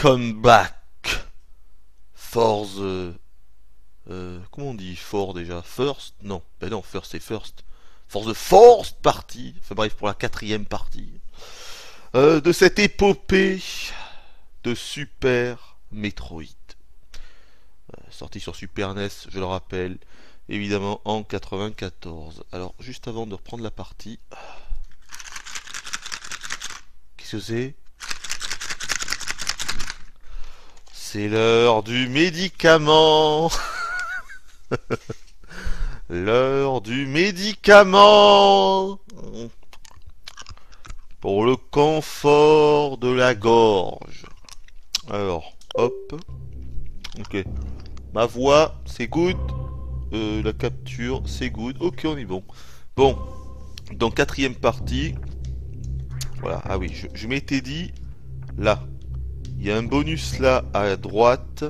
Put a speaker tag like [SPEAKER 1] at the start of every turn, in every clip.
[SPEAKER 1] Welcome back for the... comment on dit for déjà? First? Non, ben non, first c'est first. For the fourth party, enfin bref, pour la quatrième partie de cette épopée de Super Metroid. Sorti sur Super NES, je le rappelle, évidemment en 94. Alors, juste avant de reprendre la partie... Qu'est-ce que c'est? C'est l'heure du médicament. L'heure du médicament. Pour le confort de la gorge. Alors, hop. Ok. Ma voix, c'est good. La capture, c'est good. Ok, on est bon. Bon. Donc, quatrième partie. Voilà. Ah oui, je m'étais dit... Là. Il y a un bonus là à droite.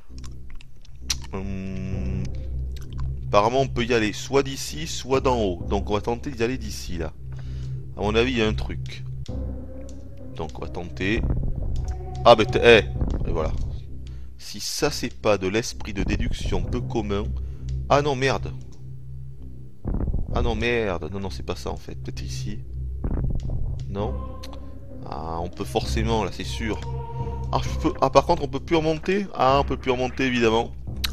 [SPEAKER 1] Apparemment on peut y aller soit d'ici, soit d'en haut. Donc on va tenter d'y aller d'ici là. À mon avis il y a un truc. Donc on va tenter. Ah mais et voilà. Si ça c'est pas de l'esprit de déduction peu commun. Ah non merde. Ah non merde. Non non c'est pas ça en fait. Peut-être ici. Non. Ah on peut forcément là c'est sûr. Ah, ah par contre on peut plus remonter. Ah on peut plus remonter évidemment.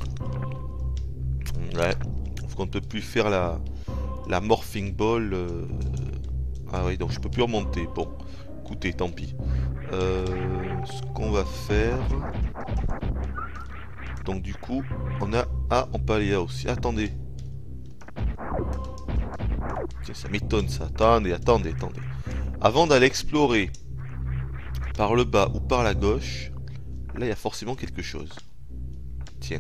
[SPEAKER 1] Ouais. Parce qu'on ne peut plus faire la morphing ball. Ah oui donc je peux plus remonter. Bon. Écoutez tant pis. Ce qu'on va faire. Donc du coup on a... Ah on peut aller là aussi. Attendez. Tiens, ça m'étonne ça. Attendez. Avant d'aller explorer par le bas ou par la gauche, là il y a forcément quelque chose. Tiens.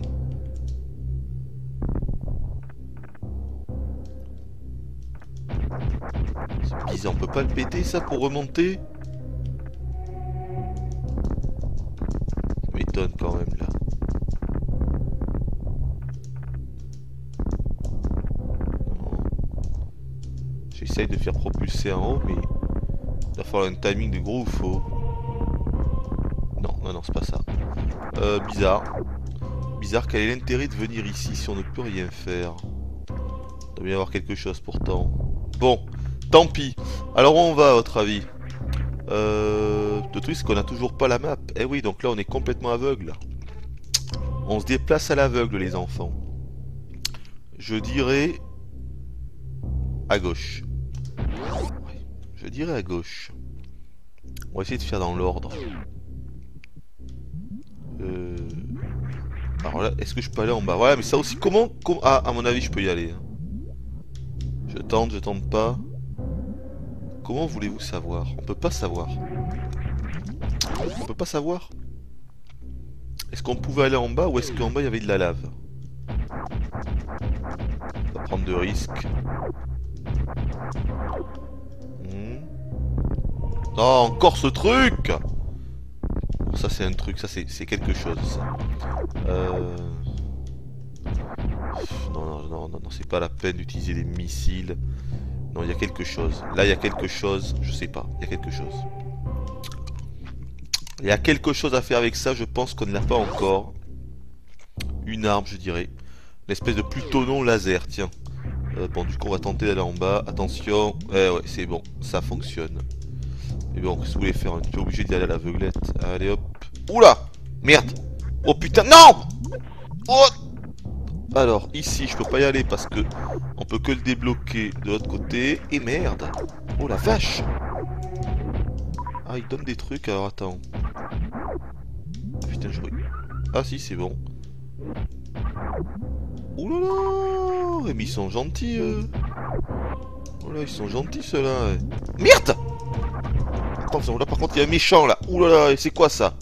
[SPEAKER 1] C'est bizarre, on peut pas le péter ça pour remonter? Ça m'étonne quand même là. J'essaye de faire propulser en haut mais il va falloir un timing de gros ou faux. Non, c'est pas ça. Bizarre. Bizarre, quel est l'intérêt de venir ici si on ne peut rien faire? Il doit bien y avoir quelque chose pourtant. Bon, tant pis. Alors où on va à votre avis? Le truc c'est qu'on a toujours pas la map. Eh oui, donc là on est complètement aveugle. On se déplace à l'aveugle les enfants. Je dirais... à gauche. Je dirais à gauche. On va essayer de faire dans l'ordre. Alors là, est-ce que je peux aller en bas? Voilà, mais ça aussi, comment... Ah, à mon avis, je peux y aller. Je tente pas. Comment voulez-vous savoir? On peut pas savoir. On peut pas savoir. Est-ce qu'on pouvait aller en bas ou est-ce qu'en bas, il y avait de la lave? On va prendre de risques. Oh, encore ce truc! Bon, ça c'est un truc, ça c'est quelque chose ça. Non, c'est pas la peine d'utiliser des missiles. Non, il y a quelque chose. Là, il y a quelque chose, je sais pas, il y a quelque chose. Il y a quelque chose à faire avec ça, je pense qu'on ne l'a pas encore. Une arme, je dirais. Une espèce de plutonon laser, tiens. Bon, du coup, on va tenter d'aller en bas. Attention. Ouais, c'est bon, ça fonctionne. Et bon, qu'est-ce que vous voulez faire? On est obligé d'y aller à l'aveuglette. Allez hop. Oula! Merde! Oh putain, non! Oh! Alors, ici, je peux pas y aller parce que on peut que le débloquer de l'autre côté. Et merde! Oh la vache! Ah, il donne des trucs, alors attends. Ah, putain, je... Ah si, c'est bon. Ouh là là! Mais ils sont gentils, Oh là, ils sont gentils, ceux-là. Merde! Attention, là par contre il y a un méchant là. Ouh là là, c'est quoi ça?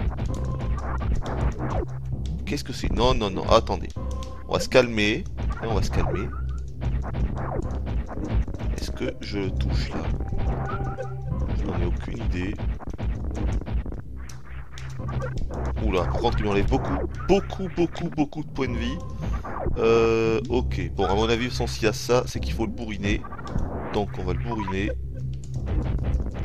[SPEAKER 1] Qu'est-ce que c'est? Non, attendez. On va se calmer. Et on va se calmer. Est-ce que je le touche là? Je n'en ai aucune idée. Oula, par contre il m'enlève beaucoup de points de vie. Ok, bon à mon avis, s'il y a ça, c'est qu'il faut le bourriner. Donc on va le bourriner.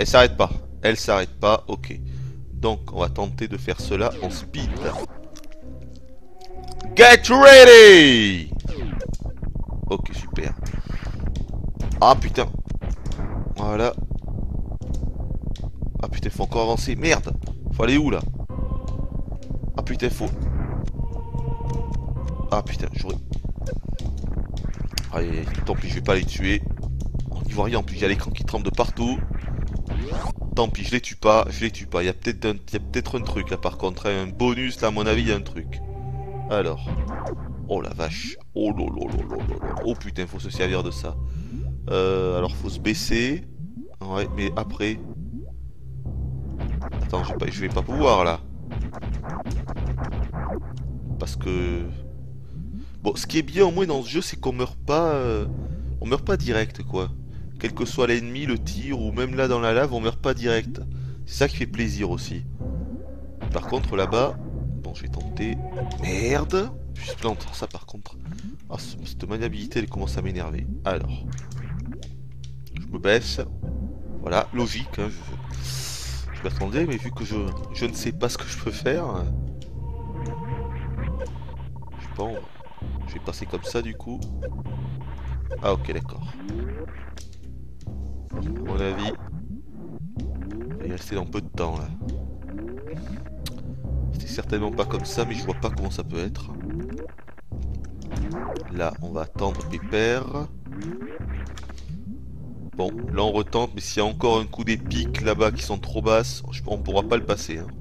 [SPEAKER 1] Elle s'arrête pas. Elle s'arrête pas, ok. Donc, on va tenter de faire cela en speed. Get ready! Ok, super. Ah, putain. Voilà. Ah, putain, faut encore avancer. Merde! Faut aller où, là? Ah, putain, faut... Ah, putain, j'aurais... Allez, tant pis, je vais pas les tuer. On n'y voit rien, en plus, il y a l'écran qui tremble de partout. Tant pis, je les tue pas, je les tue pas. Il y a peut-être un truc là par contre, hein. Un bonus là à mon avis, il y a un truc. Alors. Oh la vache. Oh lolololololo. Oh putain, faut se servir de ça. Alors faut se baisser. Ouais, mais après. Attends, je vais pas pouvoir là. Parce que. Bon, ce qui est bien au moins dans ce jeu, c'est qu'on meurt pas. On meurt pas direct quoi. Quel que soit l'ennemi, le tir, ou même là dans la lave, on meurt pas direct. C'est ça qui fait plaisir aussi. Par contre là-bas, bon je vais tenter. Merde! Je plante ça par contre. Ah, cette maniabilité elle commence à m'énerver. Alors. Je me baisse. Voilà, logique. Hein, je m'attendais, mais vu que je ne sais pas ce que je peux faire. Je sais pas, je vais passer comme ça du coup. Ah ok d'accord. À mon avis, il va rester dans peu de temps là. C'était certainement pas comme ça, mais je vois pas comment ça peut être. Là, on va attendre pépère. Bon, là on retente, mais s'il y a encore un coup des pics là-bas qui sont trop basses, on pourra pas le passer. Hein.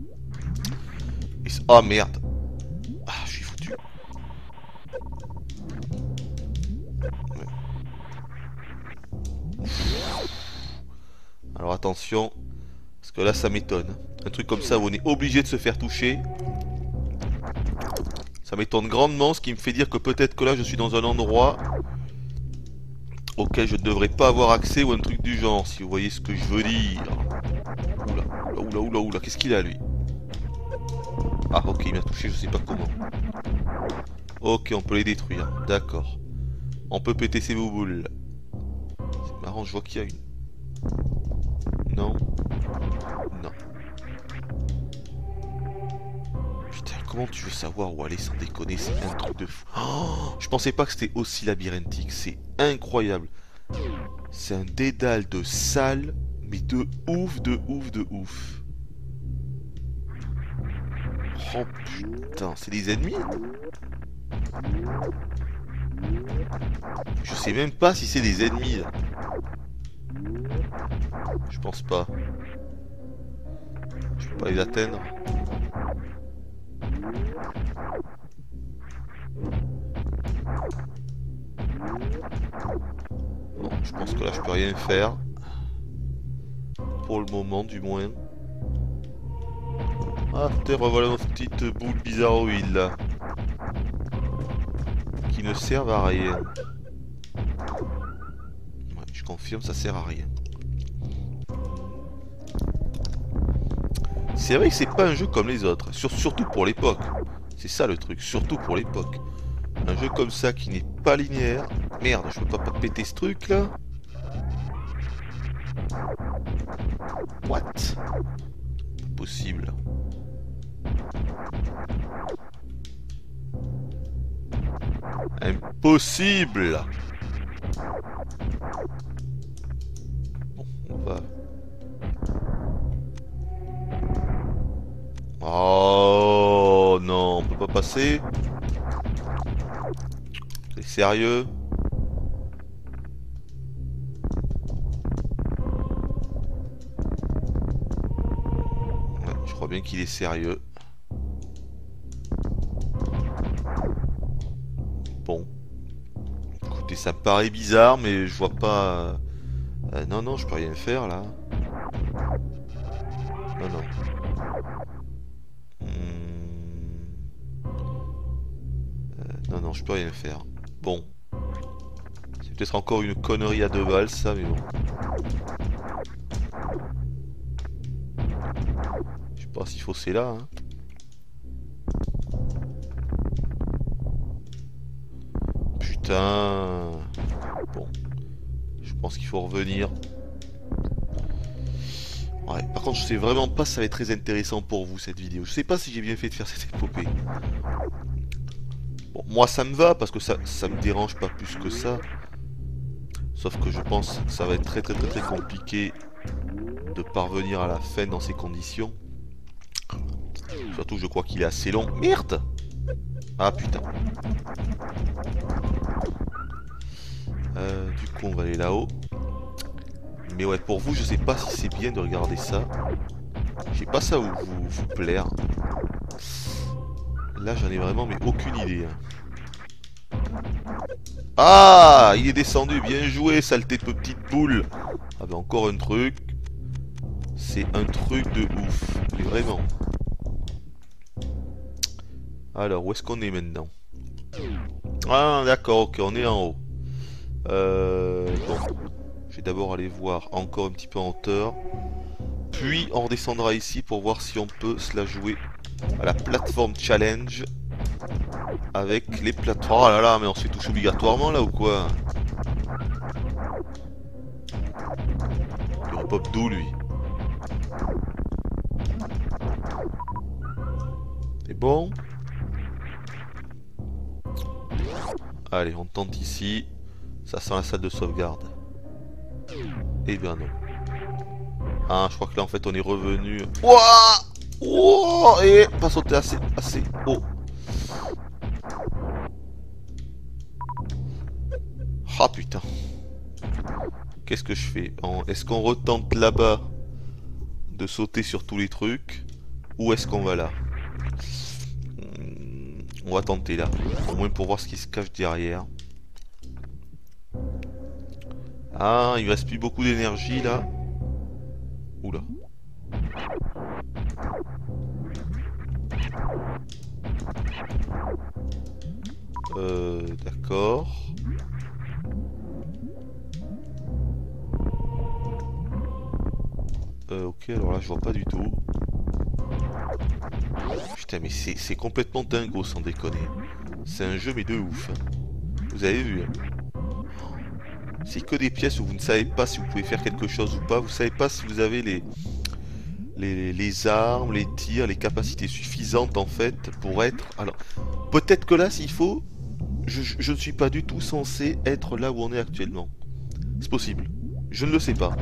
[SPEAKER 1] Ah merde. Ah, je suis foutu. Ouais. Alors attention, parce que là ça m'étonne. Un truc comme ça où on est obligé de se faire toucher. Ça m'étonne grandement, ce qui me fait dire que peut-être que là je suis dans un endroit auquel je ne devrais pas avoir accès ou un truc du genre, si vous voyez ce que je veux dire. Oula, qu'est-ce qu'il a lui? Ah ok, il m'a touché, je sais pas comment. Ok, on peut les détruire, d'accord. On peut péter ses bouboules. C'est marrant, je vois qu'il y a une... Non. Non. Putain, comment tu veux savoir où aller sans déconner? C'est un truc de fou. Oh, je pensais pas que c'était aussi labyrinthique, c'est incroyable. C'est un dédale de salles, mais de ouf, de ouf, de ouf. Oh putain, c'est des ennemis? Je sais même pas si c'est des ennemis là. Je pense pas. Je peux pas les atteindre. Bon, je pense que là je peux rien faire. Pour le moment du moins. Ah, revoilà notre petite boule bizarroïde là. Qui ne servent à rien. Ouais, je confirme, ça sert à rien. C'est vrai que c'est pas un jeu comme les autres, surtout pour l'époque. C'est ça le truc, surtout pour l'époque. Un jeu comme ça qui n'est pas linéaire. Merde, je peux pas péter ce truc là. What? Impossible. Impossible. Bon, on va... Oh non, on peut pas passer. C'est sérieux? Ouais, je crois bien qu'il est sérieux. Bon. Écoutez, ça me paraît bizarre, mais je vois pas... non, non, je peux rien faire là. Non, non. Non, non, je peux rien faire. Bon. C'est peut-être encore une connerie à 2 balles, ça, mais bon. Je sais pas s'il faut c'est là, hein. Putain. Bon. Je pense qu'il faut revenir. Ouais, par contre, je sais vraiment pas si ça va être très intéressant pour vous cette vidéo. Je sais pas si j'ai bien fait de faire cette épopée. Bon, moi ça me va parce que ça me dérange pas plus que ça. Sauf que je pense que ça va être très compliqué de parvenir à la fin dans ces conditions. Surtout je crois qu'il est assez long. Merde! Ah putain. Du coup on va aller là-haut. Mais ouais, pour vous, je sais pas si c'est bien de regarder ça. Je sais pas ça vous plaire. Là, j'en ai vraiment mais aucune idée. Hein. Ah, il est descendu, bien joué, saleté de petite boule. Ah bah encore un truc. C'est un truc de ouf, mais vraiment. Alors, où est-ce qu'on est maintenant? Ah, d'accord, ok, on est en haut. Bon, je vais d'abord aller voir encore un petit peu en hauteur. Puis, on redescendra ici pour voir si on peut se la jouer à la plateforme challenge. Avec les plateformes. Oh là là, mais on se fait toucher obligatoirement là ou quoi? Il repop d'où lui? C'est bon? Allez, on tente ici. Ça sent la salle de sauvegarde. Eh bien non. Ah, je crois que là en fait on est revenu. Ouah! Ouah! Et pas sauter assez haut. Ah putain. Qu'est-ce que je fais? Est-ce qu'on retente là-bas de sauter sur tous les trucs? Ou est-ce qu'on va là? On va tenter là. Au moins pour voir ce qui se cache derrière. Ah, il me reste plus beaucoup d'énergie là. Oula. D'accord. Ok, alors là je vois pas du tout. Putain, mais c'est complètement dingo sans déconner. C'est un jeu mais de ouf. Vous avez vu hein. C'est que des pièces où vous ne savez pas si vous pouvez faire quelque chose ou pas. Vous savez pas si vous avez les armes, les tirs, les capacités suffisantes en fait pour être... Alors, peut-être que là s'il faut, je ne suis pas du tout censé être là où on est actuellement. C'est possible. Je ne le sais pas.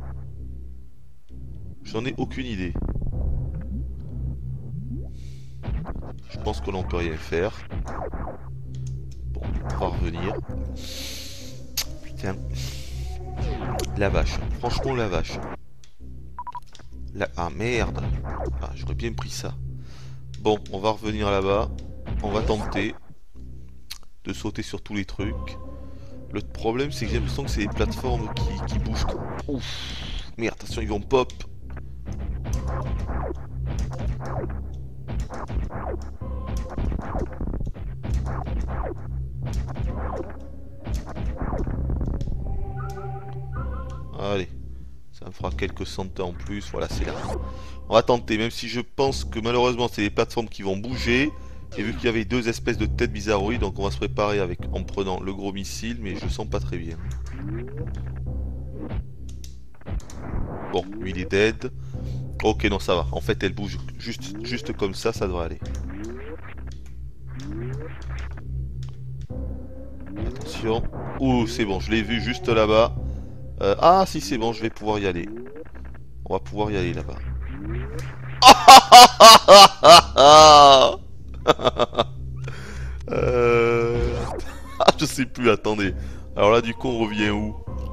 [SPEAKER 1] J'en ai aucune idée. Je pense que l'on peut rien faire. Bon, on va revenir. Putain. La vache. Franchement, la vache. Ah merde. Ah, j'aurais bien pris ça. Bon, on va revenir là-bas. On va tenter de sauter sur tous les trucs. Le problème, c'est que j'ai l'impression que c'est des plateformes qui bougent. Ouf. Merde, attention, ils vont pop. Allez, ça me fera quelques centaines en plus. Voilà, c'est là. On va tenter, même si je pense que malheureusement c'est des plateformes qui vont bouger. Et vu qu'il y avait deux espèces de têtes bizarroïdes, donc on va se préparer en prenant le gros missile, mais je sens pas très bien. Bon, lui il est dead. Ok, non, ça va. En fait, elle bouge juste comme ça devrait aller. Attention. Ouh, c'est bon, je l'ai vu juste là-bas. Ah, si, c'est bon, je vais pouvoir y aller. On va pouvoir y aller là-bas. Je sais plus, attendez. Alors là, du coup, on revient où?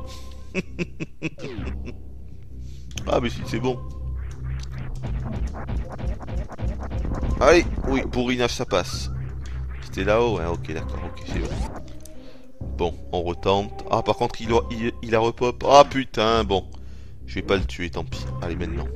[SPEAKER 1] Ah, mais si, c'est bon. Allez, oui, bourrinage, ça passe. C'était là-haut, ouais, ok, d'accord, ok, c'est bon. Bon, on retente. Ah, par contre, il a repop. Ah, putain, bon. Je vais pas le tuer, tant pis. Allez, maintenant.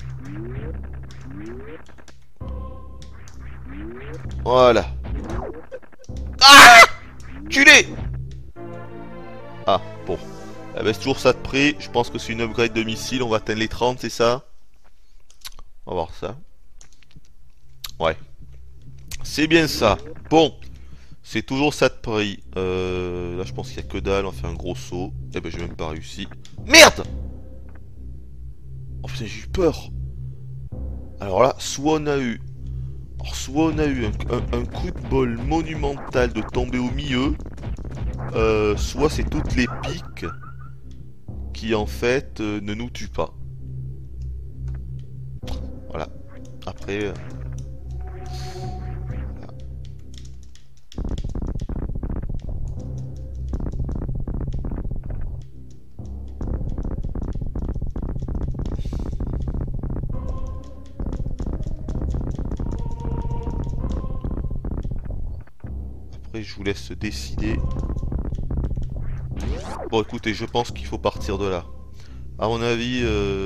[SPEAKER 1] Voilà. Ah! Culé! Ah, bon. Eh ben, c'est toujours ça de prix. Je pense que c'est une upgrade de missile. On va atteindre les 30, c'est ça? On va voir ça. Ouais. C'est bien ça. Bon. C'est toujours ça de prix. Là, je pense qu'il y a que dalle. On va faire un gros saut. Eh ben, j'ai même pas réussi. Merde! Oh putain, j'ai eu peur. Alors là, soit on a eu... Alors, soit on a eu un coup de bol monumental de tomber au milieu, soit c'est toutes les piques qui en fait ne nous tuent pas. Voilà. Après... voilà. Après je vous laisse décider. Bon écoutez, je pense qu'il faut partir de là. À mon avis...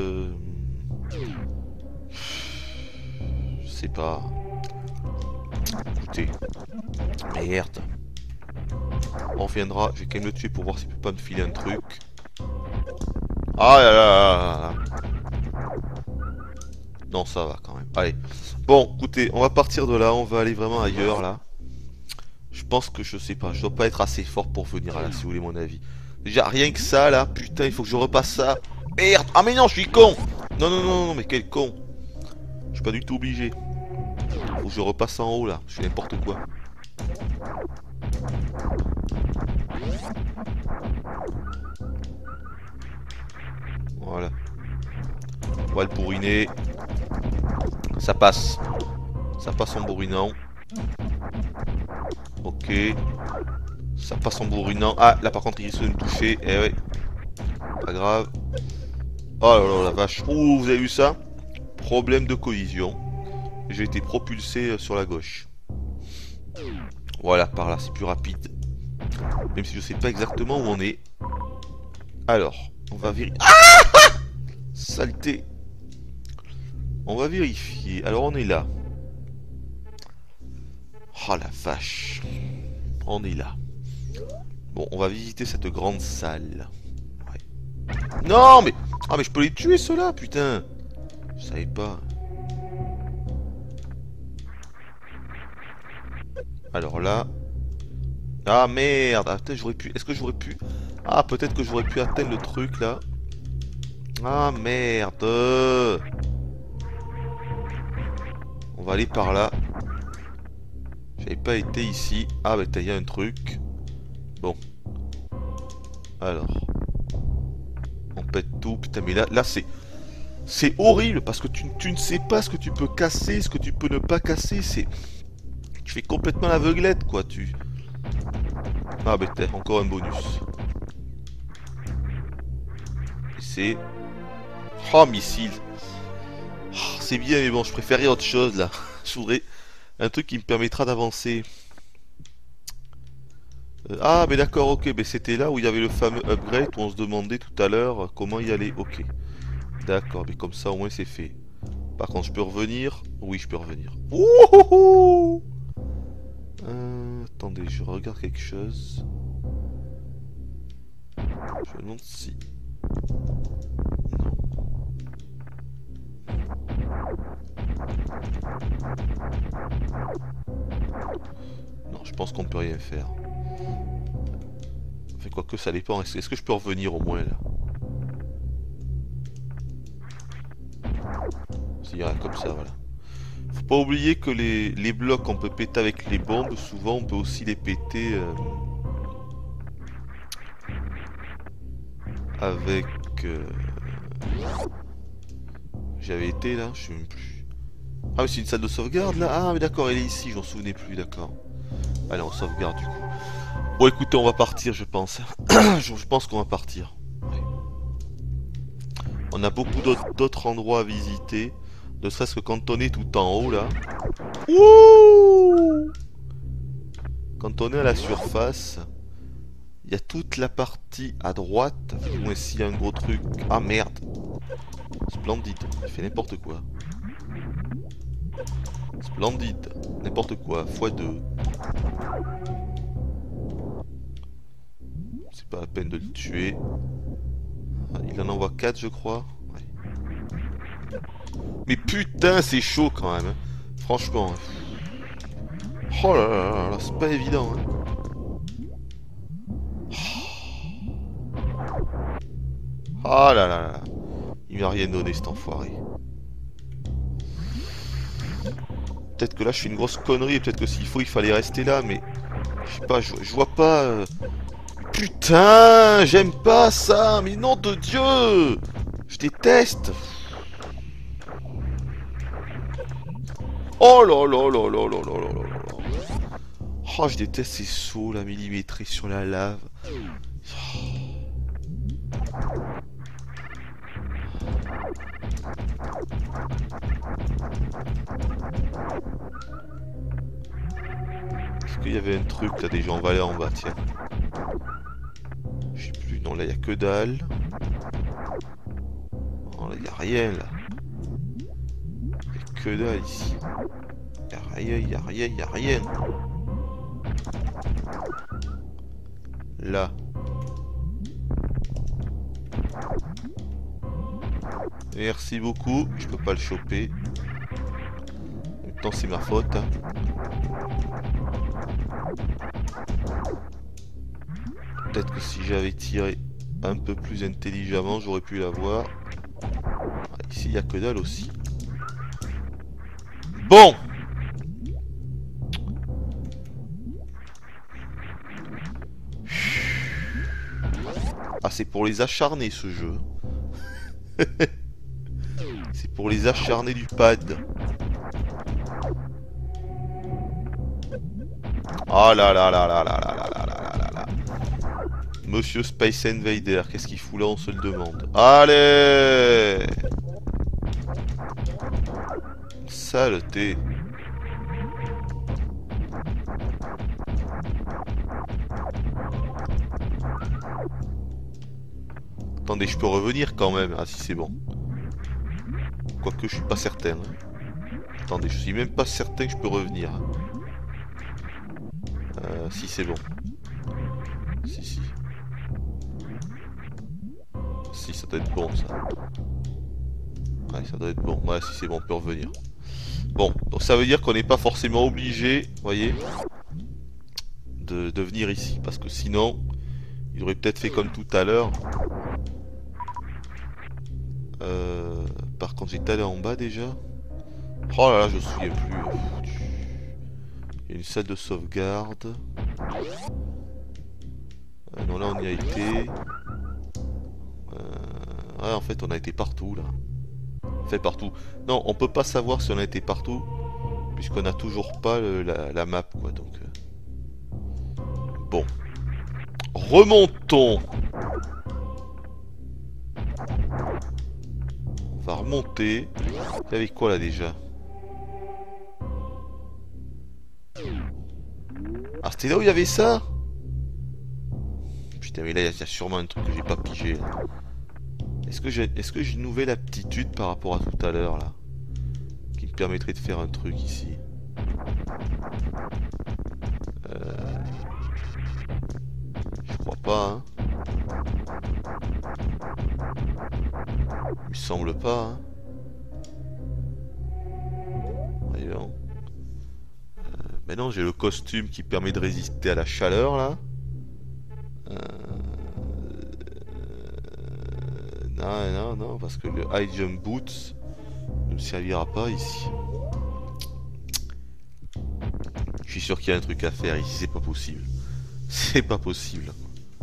[SPEAKER 1] je sais pas... Écoutez... Merde. On reviendra, je vais quand même le tuer pour voir s'il peut pas me filer un truc. Ah là là là là. Non, ça va quand même. Allez. Bon, écoutez, on va partir de là, on va aller vraiment ailleurs là. Je pense que je sais pas, je dois pas être assez fort pour venir là, si vous voulez mon avis. Déjà, rien que ça là, putain, il faut que je repasse ça. Merde. Ah mais non, je suis con. Non, non, non, non, mais quel con. Je suis pas du tout obligé. Faut que je repasse en haut là, je fais n'importe quoi. Voilà. On va le bourriner. Ça passe. Ça passe en bourrinant. Ok. Ça passe en bourrinant. Ah, là par contre il risque de me toucher. Eh ouais. Pas grave. Oh là là la vache. Ouh, vous avez vu ça? Problème de collision. J'ai été propulsé sur la gauche. Voilà, par là, c'est plus rapide. Même si je sais pas exactement où on est. Alors, on va vérifier. Ah! Saleté. On va vérifier. Alors on est là. Oh la vache. On est là. Bon, on va visiter cette grande salle. Ouais. Non mais... Ah mais je peux les tuer ceux-là, putain. Je savais pas. Alors là... Ah merde. Ah, peut-être j'aurais pu... Est-ce que j'aurais pu... Ah peut-être que j'aurais pu atteindre le truc là. Ah merde. On va aller par là. J'avais pas été ici. Ah bah il y a un truc. Bon. Alors. On pète tout. Putain mais là c'est... C'est horrible parce que tu ne sais pas ce que tu peux casser, ce que tu peux ne pas casser. C'est... Tu fais complètement l'aveuglette quoi. Tu... Ah bah t'as encore un bonus. Et c'est... Oh missile. Oh, c'est bien mais bon je préférais autre chose là. Je voudrais un truc qui me permettra d'avancer. Ah mais d'accord, ok, mais c'était là où il y avait le fameux upgrade où on se demandait tout à l'heure comment y aller. Ok. D'accord, mais comme ça au moins c'est fait. Par contre je peux revenir. Oui je peux revenir. Ouh. Attendez, je regarde quelque chose. Je me demande si... Non. Non, je pense qu'on peut rien faire. Enfin, quoi que ça dépend. Est-ce que je peux revenir au moins là? C'est comme ça, voilà. Faut pas oublier que les blocs qu'on peut péter avec les bombes, souvent on peut aussi les péter avec... J'avais été là, je sais même plus. Ah mais c'est une salle de sauvegarde là. Ah mais d'accord, elle est ici, je m'en souvenais plus, d'accord. Allez, on sauvegarde du coup. Bon écoutez, on va partir je pense. Je pense qu'on va partir. Ouais. On a beaucoup d'autres endroits à visiter. Ne serait-ce que quand on est tout en haut là. Ouh! Quand on est à la surface, il y a toute la partie à droite. Du moins s'il y a un gros truc. Ah merde. Splendide. Il fait n'importe quoi. Splendide. N'importe quoi. x2. C'est pas la peine de le tuer. Il en envoie 4 je crois. Ouais. Mais putain c'est chaud quand même. Hein. Franchement. Oh là là là là, c'est pas évident. Hein. Oh là là là. Il m'a rien donné cet enfoiré. Peut-être que là je fais une grosse connerie, peut-être que s'il faut il fallait rester là, mais je sais pas, je vois pas. Putain, j'aime pas ça, mais nom de Dieu, je déteste. Oh là là là là là là là là là. Oh, je déteste ces sauts là millimétrés sur la lave. Est-ce qu'il y avait un truc là déjà en vallée en bas, tiens. Je sais plus, non là il y a que dalle. Non là il y a rien là. Il y a que dalle ici. Il y a rien, il y a rien, il y a rien. Là. Merci beaucoup, je peux pas le choper. En même temps c'est ma faute. Hein. Peut-être que si j'avais tiré un peu plus intelligemment, j'aurais pu l'avoir. Ici il y a que dalle aussi. Bon. Ah c'est pour les acharnés ce jeu. C'est pour les acharnés du pad. Oh là là là là là là là là là là là. Monsieur Space Invader, qu'est-ce qu'il fout là, on se le demande. Allez! Saleté. Attendez, je peux revenir quand même. Ah si c'est bon. Quoique je suis pas certain. Attendez, je suis même pas certain que je peux revenir. Si c'est bon. Si si. Si ça doit être bon ça. Ouais ça doit être bon. Ouais si c'est bon on peut revenir. Bon, donc ça veut dire qu'on n'est pas forcément obligé, vous voyez, de venir ici. Parce que sinon, il aurait peut-être fait comme tout à l'heure. Par contre j'étais allé en bas déjà. Oh là là je me souviens plus. Il y a une salle de sauvegarde. Non là on y a été. Ouais en fait on a été partout là. Fait partout. Non on peut pas savoir si on a été partout. Puisqu'on a toujours pas la map quoi donc. Bon. Remontons. On va remonter. Il y avait quoi là déjà? Ah c'était là où il y avait ça? Putain mais là il y a sûrement un truc que j'ai pas pigé là. Est-ce que j'ai une nouvelle aptitude par rapport à tout à l'heure là? Qui me permettrait de faire un truc ici? Je crois pas hein. Il me semble pas hein. Voyons. Mais non j'ai le costume qui permet de résister à la chaleur là. Non, non, non, parce que le high jump boots ne me servira pas ici. Je suis sûr qu'il y a un truc à faire ici, c'est pas possible. C'est pas possible.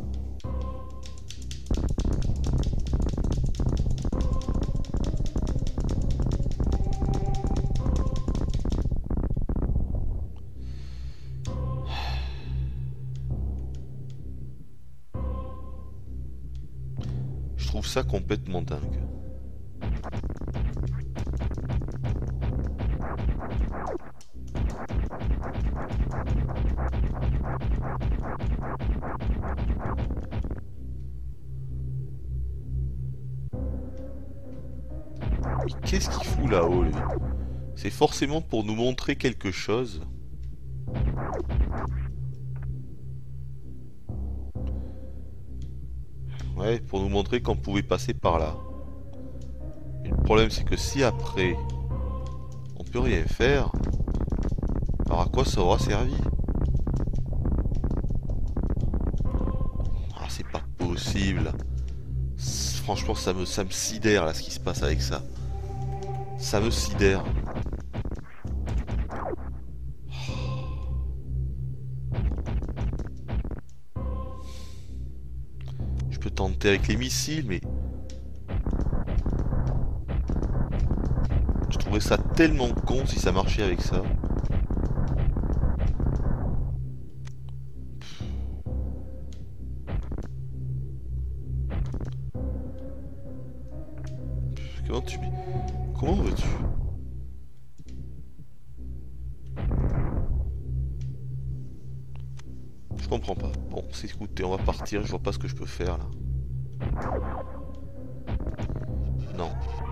[SPEAKER 1] Je trouve ça complètement dingue. Mais qu'est-ce qu'il fout là-haut, lui? C'est forcément pour nous montrer quelque chose. Ouais, pour nous montrer qu'on pouvait passer par là. Et le problème, c'est que si après, on peut rien faire, alors à quoi ça aura servi? Ah, c'est pas possible. franchement, ça me sidère là ce qui se passe avec ça. Ça me sidère. Je peux tenter avec les missiles, mais... Je trouverais ça tellement con si ça marchait avec ça. Comment tu... Comment veux-tu? Je comprends pas. Bon, c'est écoutez, on va partir, je vois pas ce que je peux faire là. Non.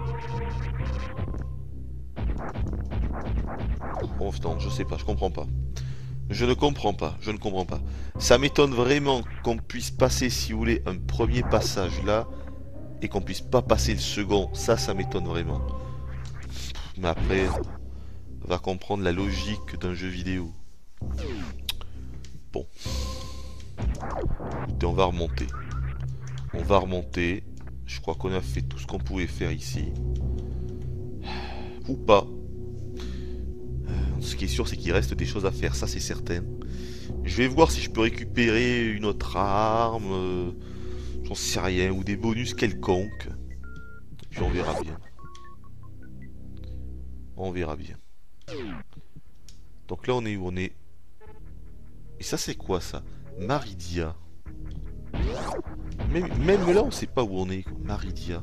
[SPEAKER 1] Bon, non, je sais pas, je comprends pas. Je ne comprends pas, je ne comprends pas. Ça m'étonne vraiment qu'on puisse passer, si vous voulez, un premier passage là, et qu'on puisse pas passer le second. Ça m'étonne vraiment. Mais après, on va comprendre la logique d'un jeu vidéo. Bon. Écoutez, on va remonter. On va remonter. Je crois qu'on a fait tout ce qu'on pouvait faire ici. Ou pas. Ce qui est sûr, c'est qu'il reste des choses à faire, ça c'est certain. Je vais voir si je peux récupérer une autre arme, j'en sais rien, ou des bonus quelconques. Et puis on verra bien. On verra bien. Donc là on est où? On est... Et ça c'est quoi ça? Maridia. Même là on sait pas où on est. Maridia.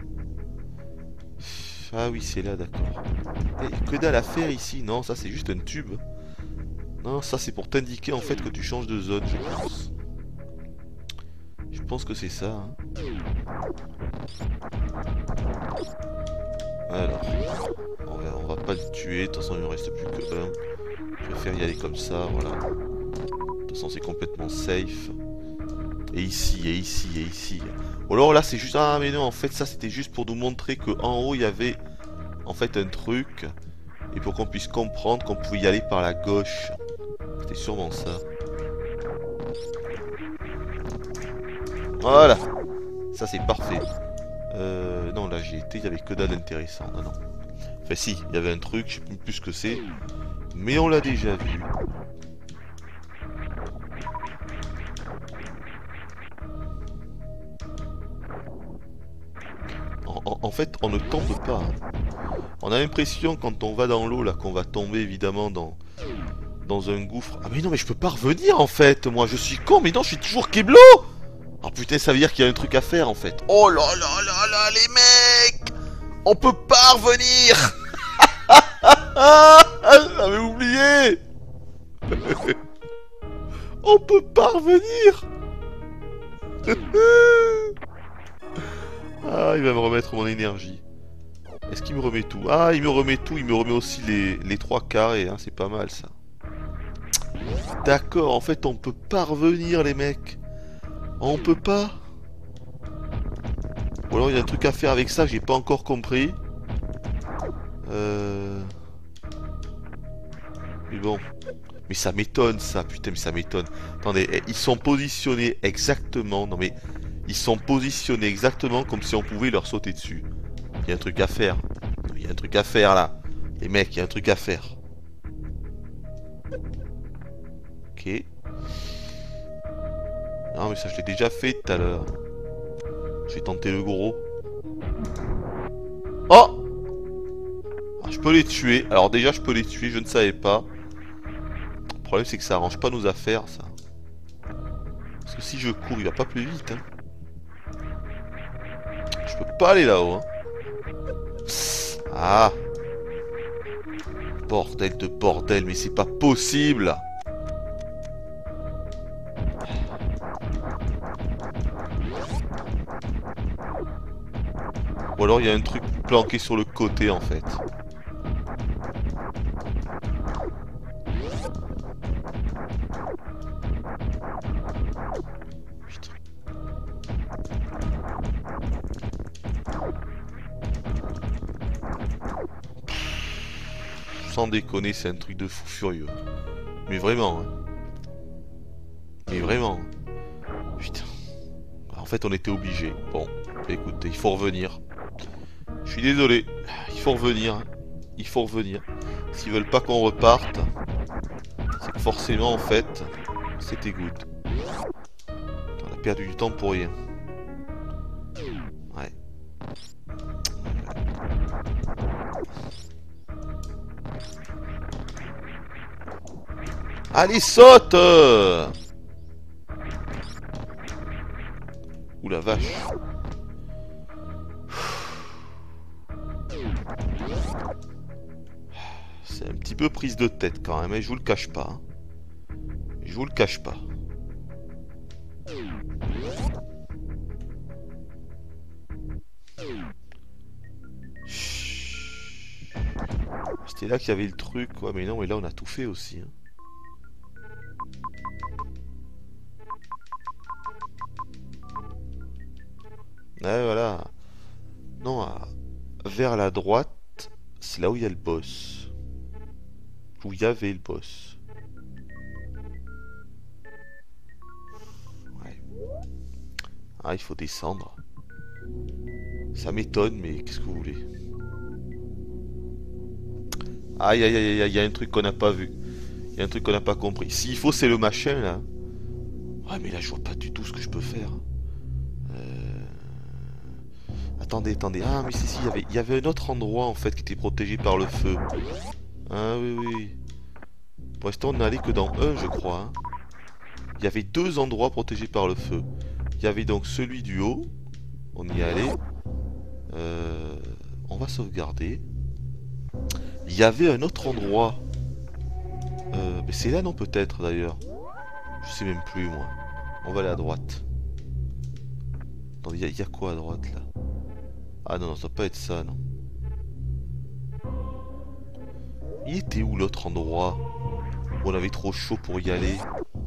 [SPEAKER 1] Ah oui, c'est là, d'accord. Et que dalle à faire ici? Non, ça c'est juste un tube. Non, ça c'est pour t'indiquer en fait que tu changes de zone, je pense. Je pense que c'est ça. Hein. Alors, on va pas le tuer. De toute façon, il ne reste plus que un. Je préfère y aller comme ça, voilà. De toute façon, c'est complètement safe. Et ici, et ici, et ici. Ou alors là, c'est juste... Ah, mais non, en fait, ça, c'était juste pour nous montrer qu'en haut, il y avait en fait un truc. Et pour qu'on puisse comprendre qu'on pouvait y aller par la gauche. C'était sûrement ça. Voilà. Ça, c'est parfait. Non, là, j'y étais, il n'y avait que dalle intéressant. Non, non. Enfin, si, il y avait un truc, je sais plus ce que c'est. Mais on l'a déjà vu. En fait, on ne tombe pas. On a l'impression, quand on va dans l'eau, là, qu'on va tomber, évidemment, dans un gouffre. Ah mais non, mais je peux pas revenir, en fait. Moi, je suis con, mais non, je suis toujours Keblo. Oh putain, ça veut dire qu'il y a un truc à faire, en fait. Oh là là là là, les mecs, on peut pas revenir. J'avais oublié. On peut pas revenir. Ah, il va me remettre mon énergie. Est-ce qu'il me remet tout? Ah, il me remet tout, il me remet aussi les 3 carrés, hein, c'est pas mal ça. D'accord, en fait on peut pas revenir les mecs. On peut pas. Ou alors il y a un truc à faire avec ça que j'ai pas encore compris. Mais bon. Mais ça m'étonne ça, putain mais ça m'étonne. Attendez, ils sont positionnés exactement, non mais... Ils sont positionnés exactement comme si on pouvait leur sauter dessus. Il y a un truc à faire. Il y a un truc à faire là. Les mecs, il y a un truc à faire. Ok. Non mais ça je l'ai déjà fait tout à l'heure. J'ai tenté le gros. Oh! Alors, je peux les tuer. Alors déjà je peux les tuer, je ne savais pas. Le problème c'est que ça arrange pas nos affaires ça. Parce que si je cours il va pas plus vite hein. Je peux pas aller là-haut hein. Ah. Bordel de bordel, mais c'est pas possible. Ou alors il y a un truc planqué sur le côté en fait. Putain. Sans déconner, c'est un truc de fou furieux. Mais vraiment. Hein. Mais vraiment. Putain. En fait, on était obligé. Bon. Écoutez, il faut revenir. Je suis désolé. Il faut revenir. Il faut revenir. S'ils veulent pas qu'on reparte, c'est que forcément, en fait, c'était good. On a perdu du temps pour rien. Ouais. Allez, saute! Ouh la vache. C'est un petit peu prise de tête quand même, et je vous le cache pas. Hein. Je vous le cache pas. C'était là qu'il y avait le truc, ouais, mais non, mais là on a tout fait aussi. Hein. Ouais, voilà. Non, vers la droite, c'est là où il y a le boss. Où il y avait le boss. Ouais. Ah, il faut descendre. Ça m'étonne, mais qu'est-ce que vous voulez? Aïe, aïe, aïe, aïe, il y a un truc qu'on n'a pas vu. Il y a un truc qu'on n'a pas compris. S'il faut, c'est le machin, là. Ouais, mais là, je vois pas du tout ce que je peux faire. Attendez, attendez. Ah, mais si, il y avait un autre endroit, en fait, qui était protégé par le feu. Ah, oui, oui. Pour l'instant, on n'allait que dans un, je crois. Hein. Il y avait deux endroits protégés par le feu. Il y avait donc celui du haut. On y allait. On va sauvegarder. Il y avait un autre endroit. Mais c'est là, non, peut-être, d'ailleurs. Je sais même plus, moi. On va aller à droite. Attendez, il y a quoi à droite, là? Ah non, non, ça doit pas être ça, non. Il était où l'autre endroit où on avait trop chaud pour y aller?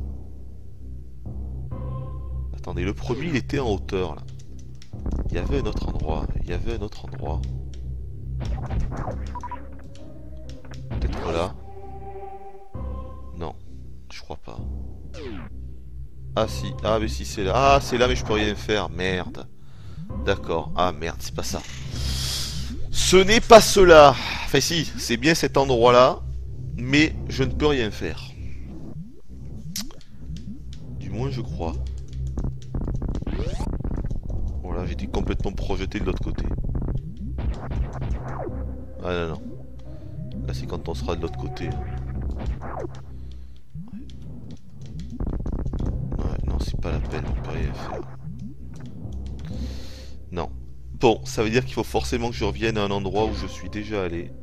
[SPEAKER 1] Attendez, le premier, il était en hauteur, là. Il y avait un autre endroit. Il y avait un autre endroit. Peut-être là. Non, je crois pas. Ah si, ah mais si c'est là. Ah c'est là mais je peux rien faire, merde. D'accord, ah merde, c'est pas ça. Ce n'est pas cela. Enfin si, c'est bien cet endroit là, mais je ne peux rien faire. Du moins je crois. Voilà, j'étais complètement projeté de l'autre côté. Ah non non. Là c'est quand on sera de l'autre côté. Ouais, non c'est pas la peine, on peut rien faire. Non. Bon, ça veut dire qu'il faut forcément que je revienne à un endroit où je suis déjà allé.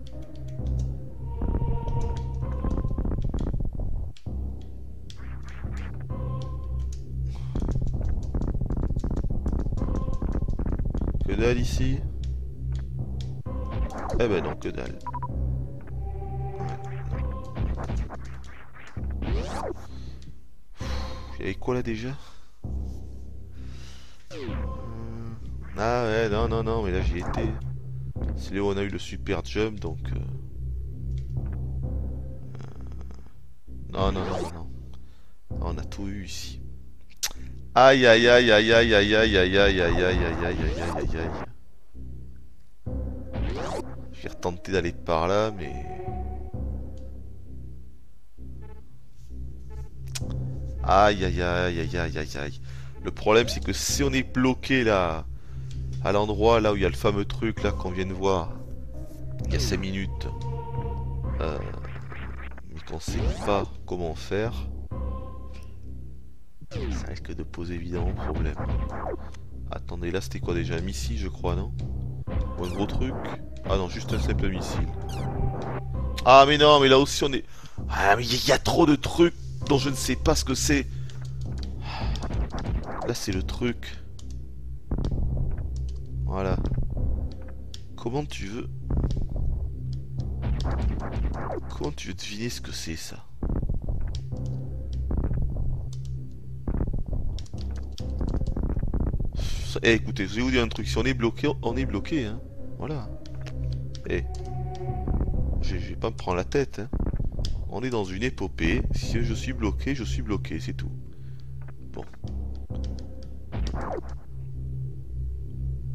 [SPEAKER 1] Que dalle ici? Eh ben non, que dalle. Il y avait quoi là déjà? Ah ouais, non, non, non, mais là j'y étais. C'est là où on a eu le super jump, donc... Non, non, non, non, non. On a tout eu ici. Aïe, aïe, aïe, aïe, aïe, aïe, aïe, aïe, aïe, aïe, aïe, aïe, aïe, aïe, aïe, aïe, aïe. J'ai retenté d'aller par là, mais... Aïe, aïe, aïe, aïe, aïe, aïe, aïe. Le problème, c'est que si on est bloqué là, à l'endroit là où il y a le fameux truc là qu'on vient de voir, il y a 5 minutes, mais qu'on sait pas comment faire, ça risque de poser évidemment problème. Attendez, là c'était quoi déjà? Un missile, je crois, non? Ou un gros truc? Ah non, juste un simple missile. Ah mais non, mais là aussi on est... Ah mais il y a trop de trucs dont je ne sais pas ce que c'est. Là c'est le truc. Voilà. Comment tu veux... Comment tu veux deviner ce que c'est ça? Eh écoutez, je vais vous dire un truc, si on est bloqué, on est bloqué, hein. Voilà. Eh. Je vais pas me prendre la tête, hein. On est dans une épopée, si je suis bloqué, c'est tout. Bon.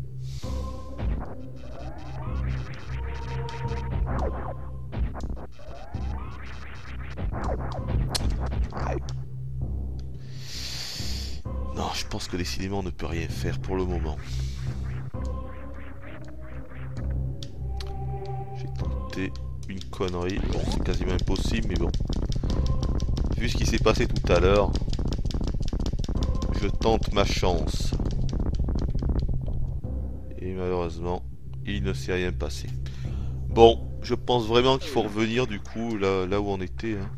[SPEAKER 1] Non, je pense que décidément on ne peut rien faire pour le moment. J'ai tenté une connerie. Bon, c'est quasiment impossible, mais bon. Vu ce qui s'est passé tout à l'heure, je tente ma chance. Et malheureusement, il ne s'est rien passé. Bon, je pense vraiment qu'il faut revenir du coup là où on était. Hein.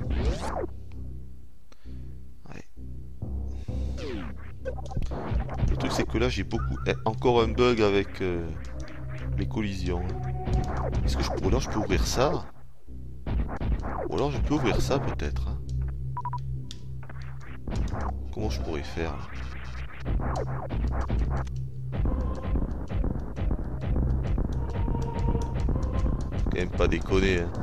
[SPEAKER 1] Ouais. Le truc c'est que là j'ai beaucoup... encore un bug avec les collisions. Hein. Est-ce que je peux... Ou alors je peux ouvrir ça? Ou alors je peux ouvrir ça peut-être. Hein. Comment je pourrais faire là? Quand même pas déconner. Hein.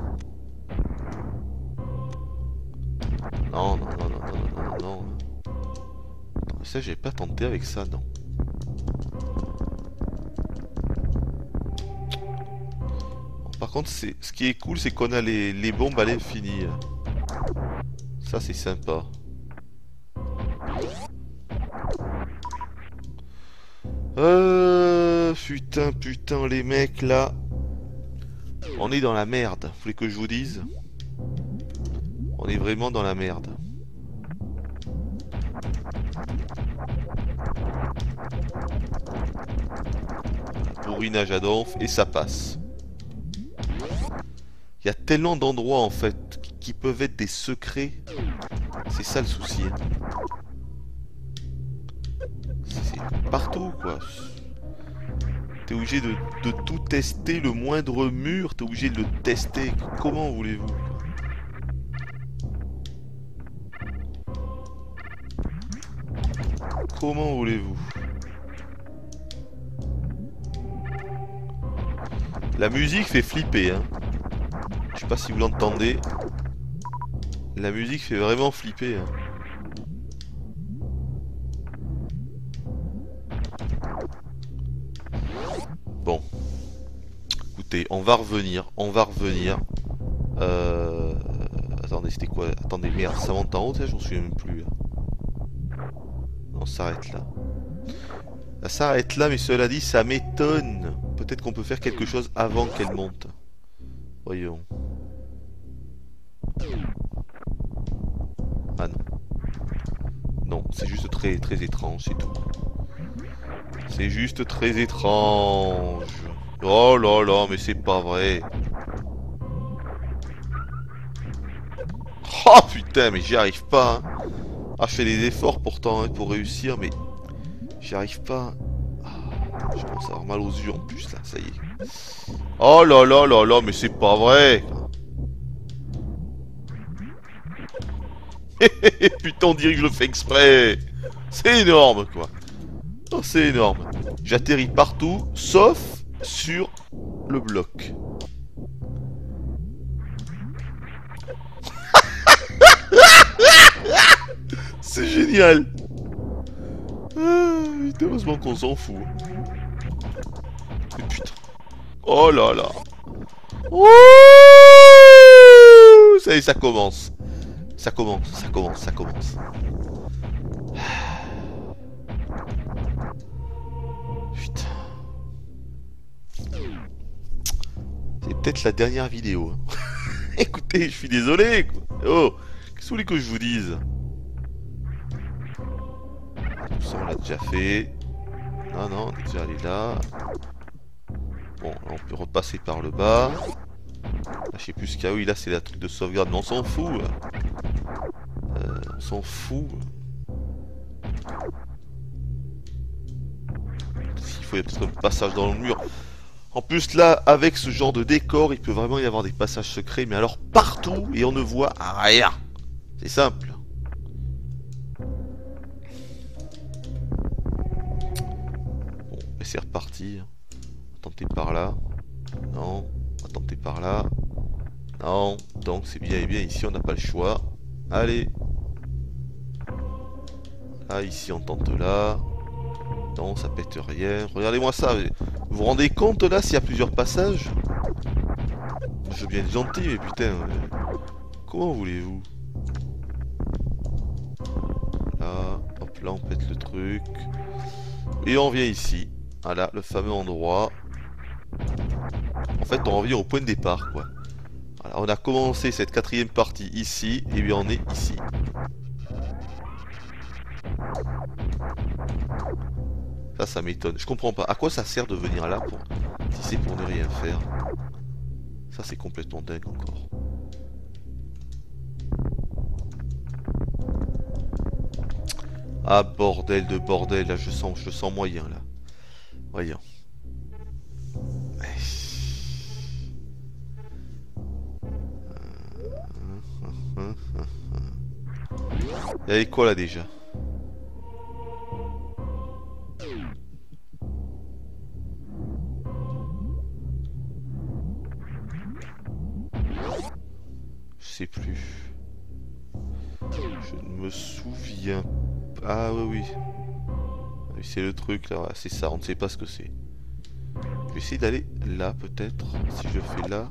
[SPEAKER 1] Non, non, non, non, non, non, non, non. Attends, ça j'ai pas tenté avec ça, non. Par contre, ce qui est cool, c'est qu'on a les bombes à l'infini. Ça, c'est sympa. Putain, les mecs, là. On est dans la merde. Vous voulez que je vous dise? On est vraiment dans la merde. Bourrinage à donf, et ça passe. Il y a tellement d'endroits en fait qui peuvent être des secrets. C'est ça le souci. Hein. C'est partout quoi. T'es obligé de tout tester, le moindre mur, t'es obligé de le tester. Comment voulez-vous? Comment voulez-vous? La musique fait flipper, hein. Je sais pas si vous l'entendez. La musique fait vraiment flipper. Hein. Bon. Écoutez, on va revenir. Attendez, c'était quoi? Attendez, merde, ça monte en haut, ça, j'en souviens même plus. Non, ça s'arrête là. Ça s'arrête là, mais cela dit, ça m'étonne. Peut-être qu'on peut faire quelque chose avant qu'elle monte. Voyons. Ah non. Non, c'est juste très étrange, c'est tout. C'est juste très étrange. Oh là là, mais c'est pas vrai. Oh putain, mais j'y arrive pas. Hein. Ah, je fais des efforts pourtant hein, pour réussir, mais j'y arrive pas. Ah, je commence à avoir mal aux yeux en plus là, ça y est. Oh là là là là, mais c'est pas vrai. Putain, on dirait que je le fais exprès. C'est énorme quoi. Oh, c'est énorme. J'atterris partout, sauf sur le bloc. C'est génial. Ah, heureusement qu'on s'en fout. Mais putain. Oh là là. Ouh, ça y est, ça commence. Ça commence. Putain. C'est peut-être la dernière vidéo. Hein. Écoutez, je suis désolé. Quoi. Oh, qu'est-ce que vous voulez que je vous dise? Tout ça, on l'a déjà fait. Non, on est déjà allé là. Bon, là, on peut repasser par le bas. Là, je sais plus ce qu'il y a. Oui, là, c'est la truc de sauvegarde. Mais on s'en fout. On s'en fout. S'il faut, il y a peut-être un passage dans le mur. En plus, là, avec ce genre de décor, il peut vraiment y avoir des passages secrets. Mais alors, partout, et on ne voit rien. C'est simple. Bon, et c'est reparti. On va tenter par là. Non. On va tenter par là. Non. Donc, c'est bien et bien. Ici, on n'a pas le choix. Allez. Là, ici, on tente là. Non, ça pète rien. Regardez-moi ça. Vous vous rendez compte, là, s'il y a plusieurs passages? Je veux bien être gentil, mais putain... comment voulez-vous? Là... hop là on pète le truc. Et on vient ici. Voilà, le fameux endroit. En fait, on revient au point de départ, quoi. Voilà, on a commencé cette quatrième partie ici, et bien on est ici. Ça m'étonne. Je comprends pas. À quoi ça sert de venir là pour... si c'est pour ne rien faire? Ça, c'est complètement dingue encore. Ah, bordel de bordel. Là, je le sens moyen, là. Voyons. Il y avait quoi là déjà? Je sais plus. Je ne me souviens pas. Ah oui, oui. Ah oui, c'est le truc là, c'est ça, on ne sait pas ce que c'est. Je vais essayer d'aller là peut-être. Si je fais là.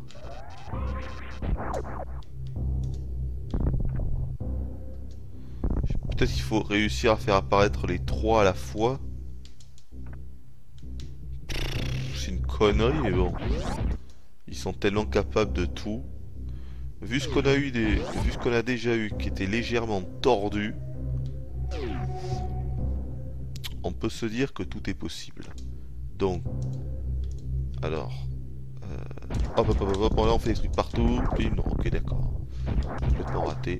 [SPEAKER 1] Peut-être qu'il faut réussir à faire apparaître les trois à la fois. C'est une connerie, mais bon. Ils sont tellement capables de tout. Vu ce qu'on a eu vu ce qu'on a déjà eu, qui était légèrement tordu, on peut se dire que tout est possible. Donc, alors, hop, hop, hop, hop, là on fait des trucs partout. Puis non, ok, d'accord. Complètement raté.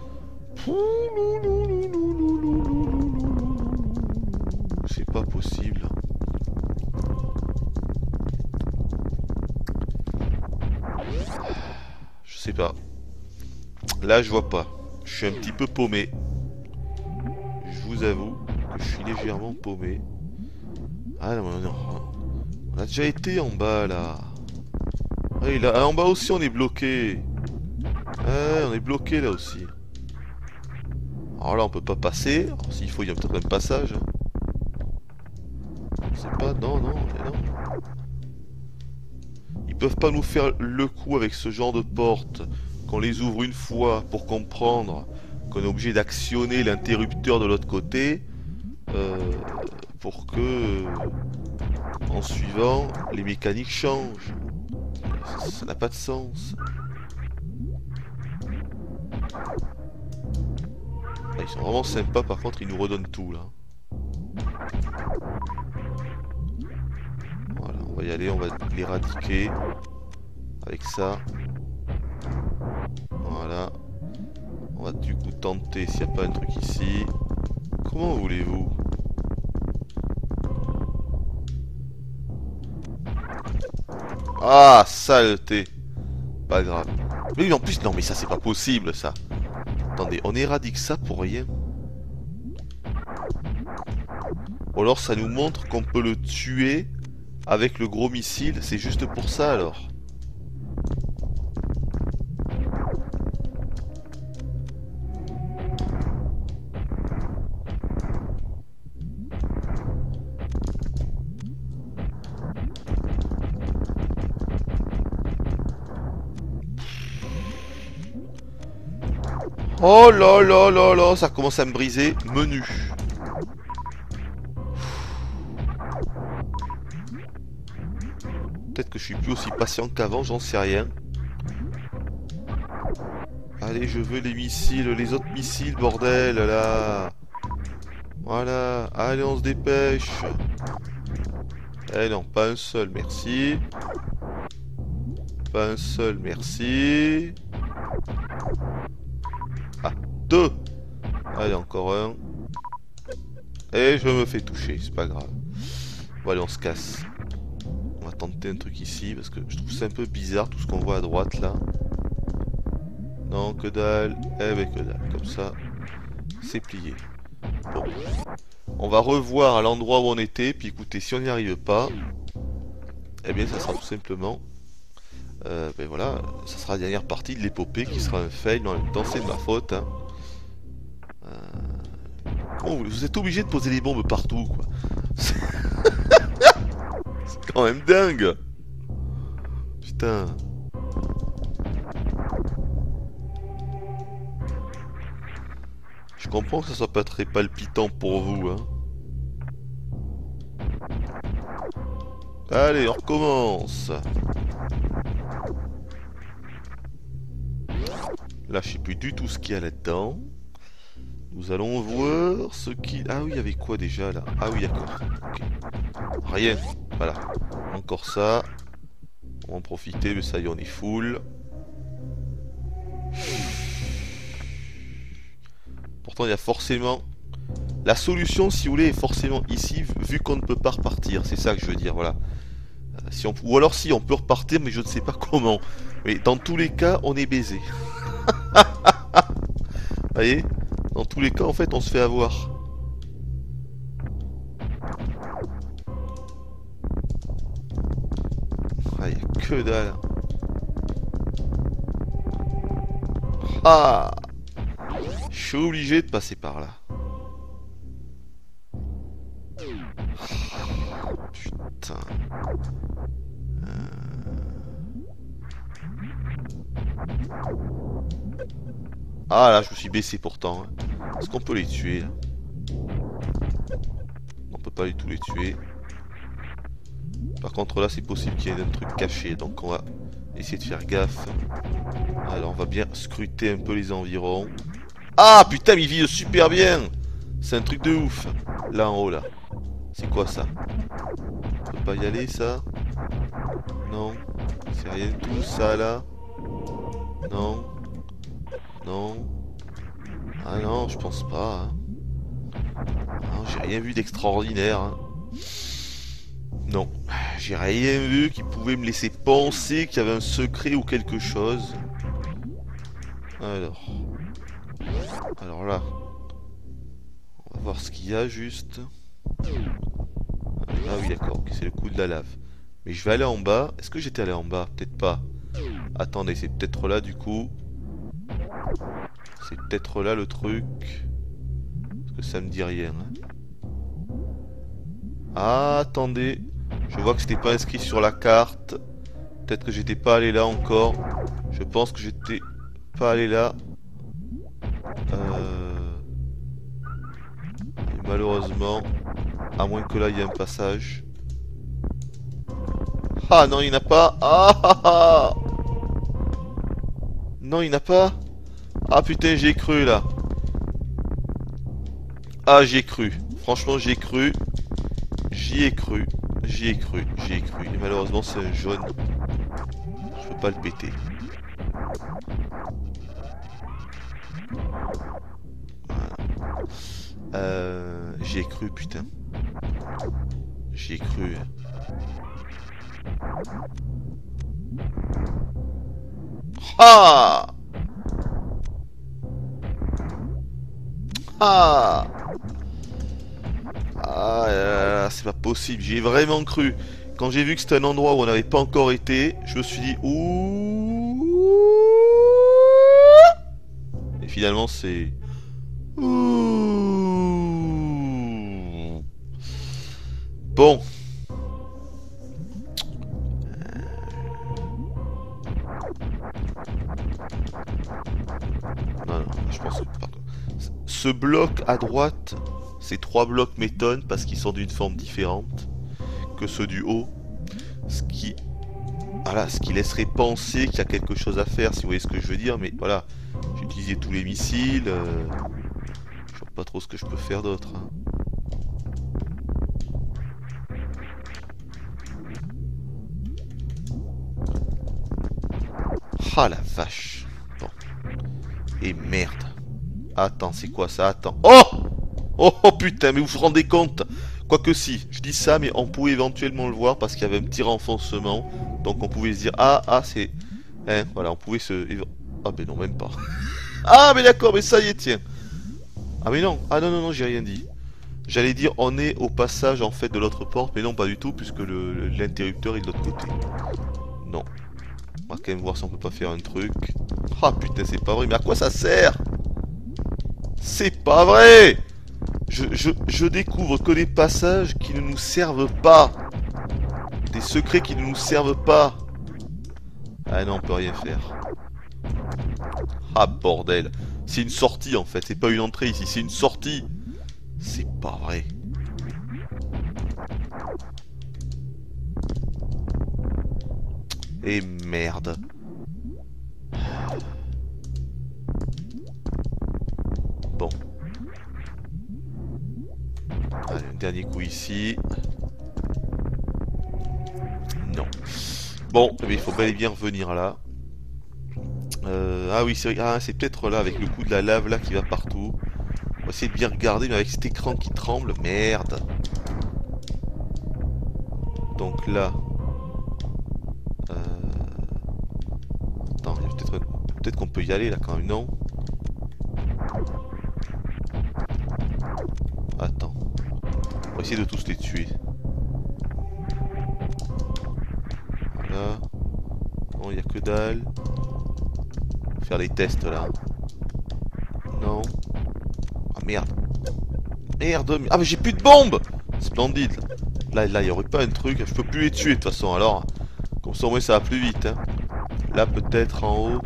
[SPEAKER 1] C'est pas possible. Je sais pas. Là, je vois pas. Je suis un petit peu paumé. Je vous avoue que je suis légèrement paumé. Ah non, non, non. On a déjà été en bas, là. Oui, là, en bas aussi, on est bloqué. Ouais, on est bloqué, là aussi. Alors là, on peut pas passer. Alors, s'il faut, il y a peut-être un passage. C'est pas... Non, non, mais non. Ils peuvent pas nous faire le coup avec ce genre de porte. Qu'on les ouvre une fois pour comprendre qu'on est obligé d'actionner l'interrupteur de l'autre côté. Pour que... en suivant, les mécaniques changent. Ça n'a pas de sens. Ils sont vraiment sympas, par contre ils nous redonnent tout là. Voilà, on va y aller, on va l'éradiquer. Avec ça. Voilà. On va du coup tenter s'il n'y a pas un truc ici. Comment voulez-vous? Ah, saleté. Pas grave. Mais en plus, non mais ça c'est pas possible ça. Attendez, on éradique ça pour rien. Ou alors ça nous montre qu'on peut le tuer avec le gros missile. C'est juste pour ça alors. Oh là là là là, ça commence à me briser. Menu. Peut-être que je suis plus aussi patient qu'avant, j'en sais rien. Allez, je veux les missiles, les autres missiles, bordel, là. Voilà, allez, on se dépêche. Eh non, pas un seul, merci. Pas un seul, merci. Ah, deux. Allez, encore un. Et je me fais toucher, c'est pas grave. Bon, allez, on se casse. On va tenter un truc ici, parce que je trouve c'est un peu bizarre tout ce qu'on voit à droite, là. Non, que dalle. Eh ben, que dalle. Comme ça, c'est plié. Bon. On va revoir à l'endroit où on était, puis écoutez, si on n'y arrive pas, eh bien, ça sera tout simplement... ben voilà, ça sera la dernière partie de l'épopée qui sera un fail, mais en même temps, c'est de ma faute, hein. Bon, vous êtes obligé de poser des bombes partout, quoi. C'est quand même dingue. Putain. Je Je comprends que ça soit pas très palpitant pour vous, hein. Allez, on recommence. Là, je sais plus du tout ce qu'il y a là-dedans. Nous allons voir ce qui... Ah oui, il y avait quoi déjà là? Ah oui, d'accord. Okay. Rien. Voilà. Encore ça. On va en profiter, mais ça y est, on est full. Pourtant, il y a forcément... La solution, si vous voulez, est forcément ici, vu qu'on ne peut pas repartir. C'est ça que je veux dire, voilà. Si on... Ou alors si, on peut repartir, mais je ne sais pas comment. Mais dans tous les cas, on est baisé. Vous voyez? Dans tous les cas, en fait, on se fait avoir. Ah, y a que dalle. Ah! Je suis obligé de passer par là. Putain. Ah là, je me suis baissé pourtant. Est-ce qu'on peut les tuer là? On peut pas du tout les tuer. Par contre là, c'est possible qu'il y ait un truc caché. Donc on va essayer de faire gaffe. Alors on va bien scruter un peu les environs. Ah putain, mais il vit super bien! C'est un truc de ouf. Là en haut là. C'est quoi ça? On peut pas y aller ça? Non. C'est rien du tout ça là. Non. Non. Ah non, je pense pas. Hein. Non, j'ai rien vu d'extraordinaire. Hein. Non. J'ai rien vu qui pouvait me laisser penser qu'il y avait un secret ou quelque chose. Alors. Alors là. On va voir ce qu'il y a juste. Ah oui d'accord, okay, c'est le coup de la lave. Mais je vais aller en bas. Est-ce que j'étais allé en bas? Peut-être pas. Attendez, c'est peut-être là du coup. C'est peut-être là le truc. Parce que ça me dit rien. Hein. Ah, attendez. Je vois que c'était pas inscrit sur la carte. Peut-être que j'étais pas allé là encore. Je pense que j'étais pas allé là. Et malheureusement, à moins que là il y ait un passage. Ah non, il n'y en a pas. Ah, ah, ah. Non, il n'y en a pas. Ah putain, j'ai cru là. Ah, j'ai cru. Franchement, j'ai cru. J'y ai cru. J'y ai cru. J'y ai cru. Et malheureusement, c'est un jaune. Je peux pas le péter. Voilà. J'y ai cru, putain. J'y ai cru. Ah! Ah! Ah, c'est pas possible, j'y ai vraiment cru. Quand j'ai vu que c'était un endroit où on n'avait pas encore été, je me suis dit ouh. Et finalement c'est ouh. Bon. Non, non, je pense que ce bloc à droite, ces trois blocs m'étonnent parce qu'ils sont d'une forme différente que ceux du haut. Ce qui laisserait penser qu'il y a quelque chose à faire, si vous voyez ce que je veux dire. Mais voilà, j'ai utilisé tous les missiles. Je vois pas trop ce que je peux faire d'autre. Hein. Ah la vache. Bon. Et merde. Attends, c'est quoi ça? Attends. Oh! Oh, oh putain, mais vous vous rendez compte? Quoique si, je dis ça, mais on pouvait éventuellement le voir parce qu'il y avait un petit renfoncement. Donc on pouvait se dire, ah, c'est... Hein, voilà, on pouvait se... Ah mais non, même pas. Ah mais d'accord, mais ça y est, tiens. Ah mais non, ah non, non, non, j'ai rien dit. J'allais dire, on est au passage en fait de l'autre porte, mais non, pas du tout, puisque l'interrupteur est de l'autre côté. Non. On va quand même voir si on peut pas faire un truc. Ah putain, c'est pas vrai, mais à quoi ça sert? C'est pas vrai! Je découvre que des passages qui ne nous servent pas. Des secrets qui ne nous servent pas. Ah non, on peut rien faire. Ah bordel. C'est une sortie en fait, c'est pas une entrée ici, c'est une sortie. C'est pas vrai. Et merde. Bon. Allez, un dernier coup ici. Non. Bon, mais il faut bel et bien revenir là. Ah oui, c'est peut-être là, avec le coup de la lave là qui va partout. On va essayer de bien regarder, mais avec cet écran qui tremble, merde. Donc là... Attends, peut-être qu'on peut y aller là quand même, non? Attends. On va essayer de tous les tuer. Voilà. Non, il n'y a que dalle. On va faire des tests là. Non. Ah merde. Merde. Ah mais j'ai plus de bombes. Splendide. Là, il n'y aurait pas un truc. Je peux plus les tuer de toute façon. Alors, comme ça au moins ça va plus vite. Hein. Là peut-être en haut.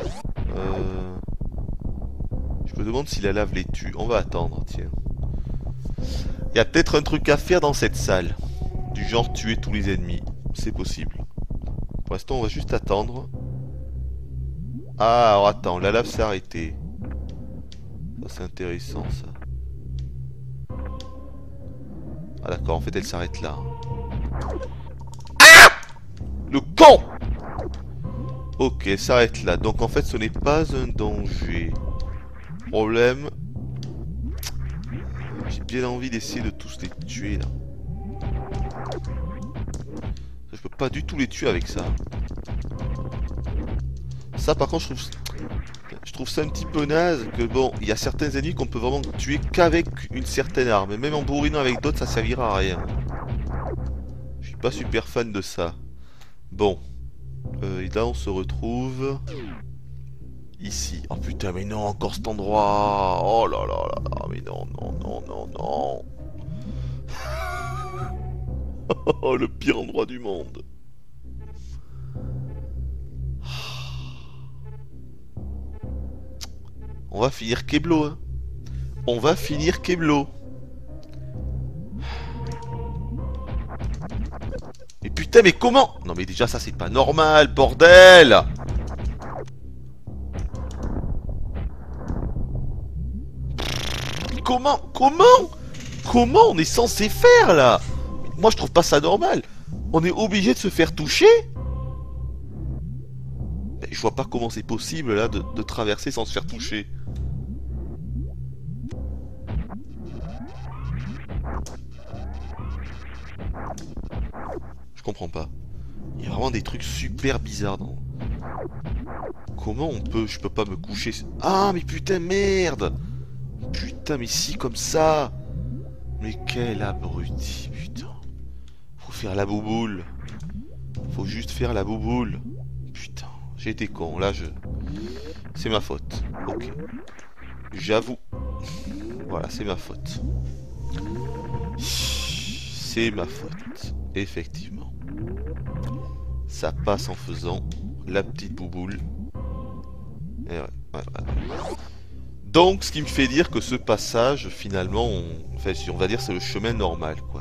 [SPEAKER 1] Je me demande si la lave les tue. On va attendre, tiens. Il y a peut-être un truc à faire dans cette salle. Du genre tuer tous les ennemis. C'est possible. Pour l'instant, on va juste attendre. Ah, alors attends, la lave s'est arrêtée. Ça, c'est intéressant, ça. Ah d'accord, en fait, elle s'arrête là. Ah! Le con! Ok, elle s'arrête là. Donc, en fait, ce n'est pas un danger. Problème... J'ai bien envie d'essayer de tous les tuer, là. Je peux pas du tout les tuer avec ça. Ça, par contre, je trouve ça un petit peu naze que, bon, il y a certains ennemis qu'on peut vraiment tuer qu'avec une certaine arme. Et même en bourrinant avec d'autres, ça servira à rien. Je suis pas super fan de ça. Bon. Et là, on se retrouve... Ici. Oh putain, mais non, encore cet endroit. Oh là là là là, mais non, non, non, non, non. Oh, le pire endroit du monde. On va finir Keblo, hein. On va finir Keblo. Mais putain, mais comment? Non mais déjà ça c'est pas normal, bordel. Comment on est censé faire là? Moi je trouve pas ça normal. On est obligé de se faire toucher? Mais je vois pas comment c'est possible là de traverser sans se faire toucher. Je comprends pas. Il y a vraiment des trucs super bizarres dans... Comment on peut... Je peux pas me coucher... Ah mais putain merde. Putain mais si comme ça. Mais quel abruti putain. Faut faire la bouboule. Faut juste faire la bouboule. Putain, j'ai été con, là je... C'est ma faute. Ok. J'avoue. Voilà, c'est ma faute. C'est ma faute. Effectivement. Ça passe en faisant la petite bouboule. Et ouais. Donc, ce qui me fait dire que ce passage, finalement, enfin, on va dire c'est le chemin normal, quoi.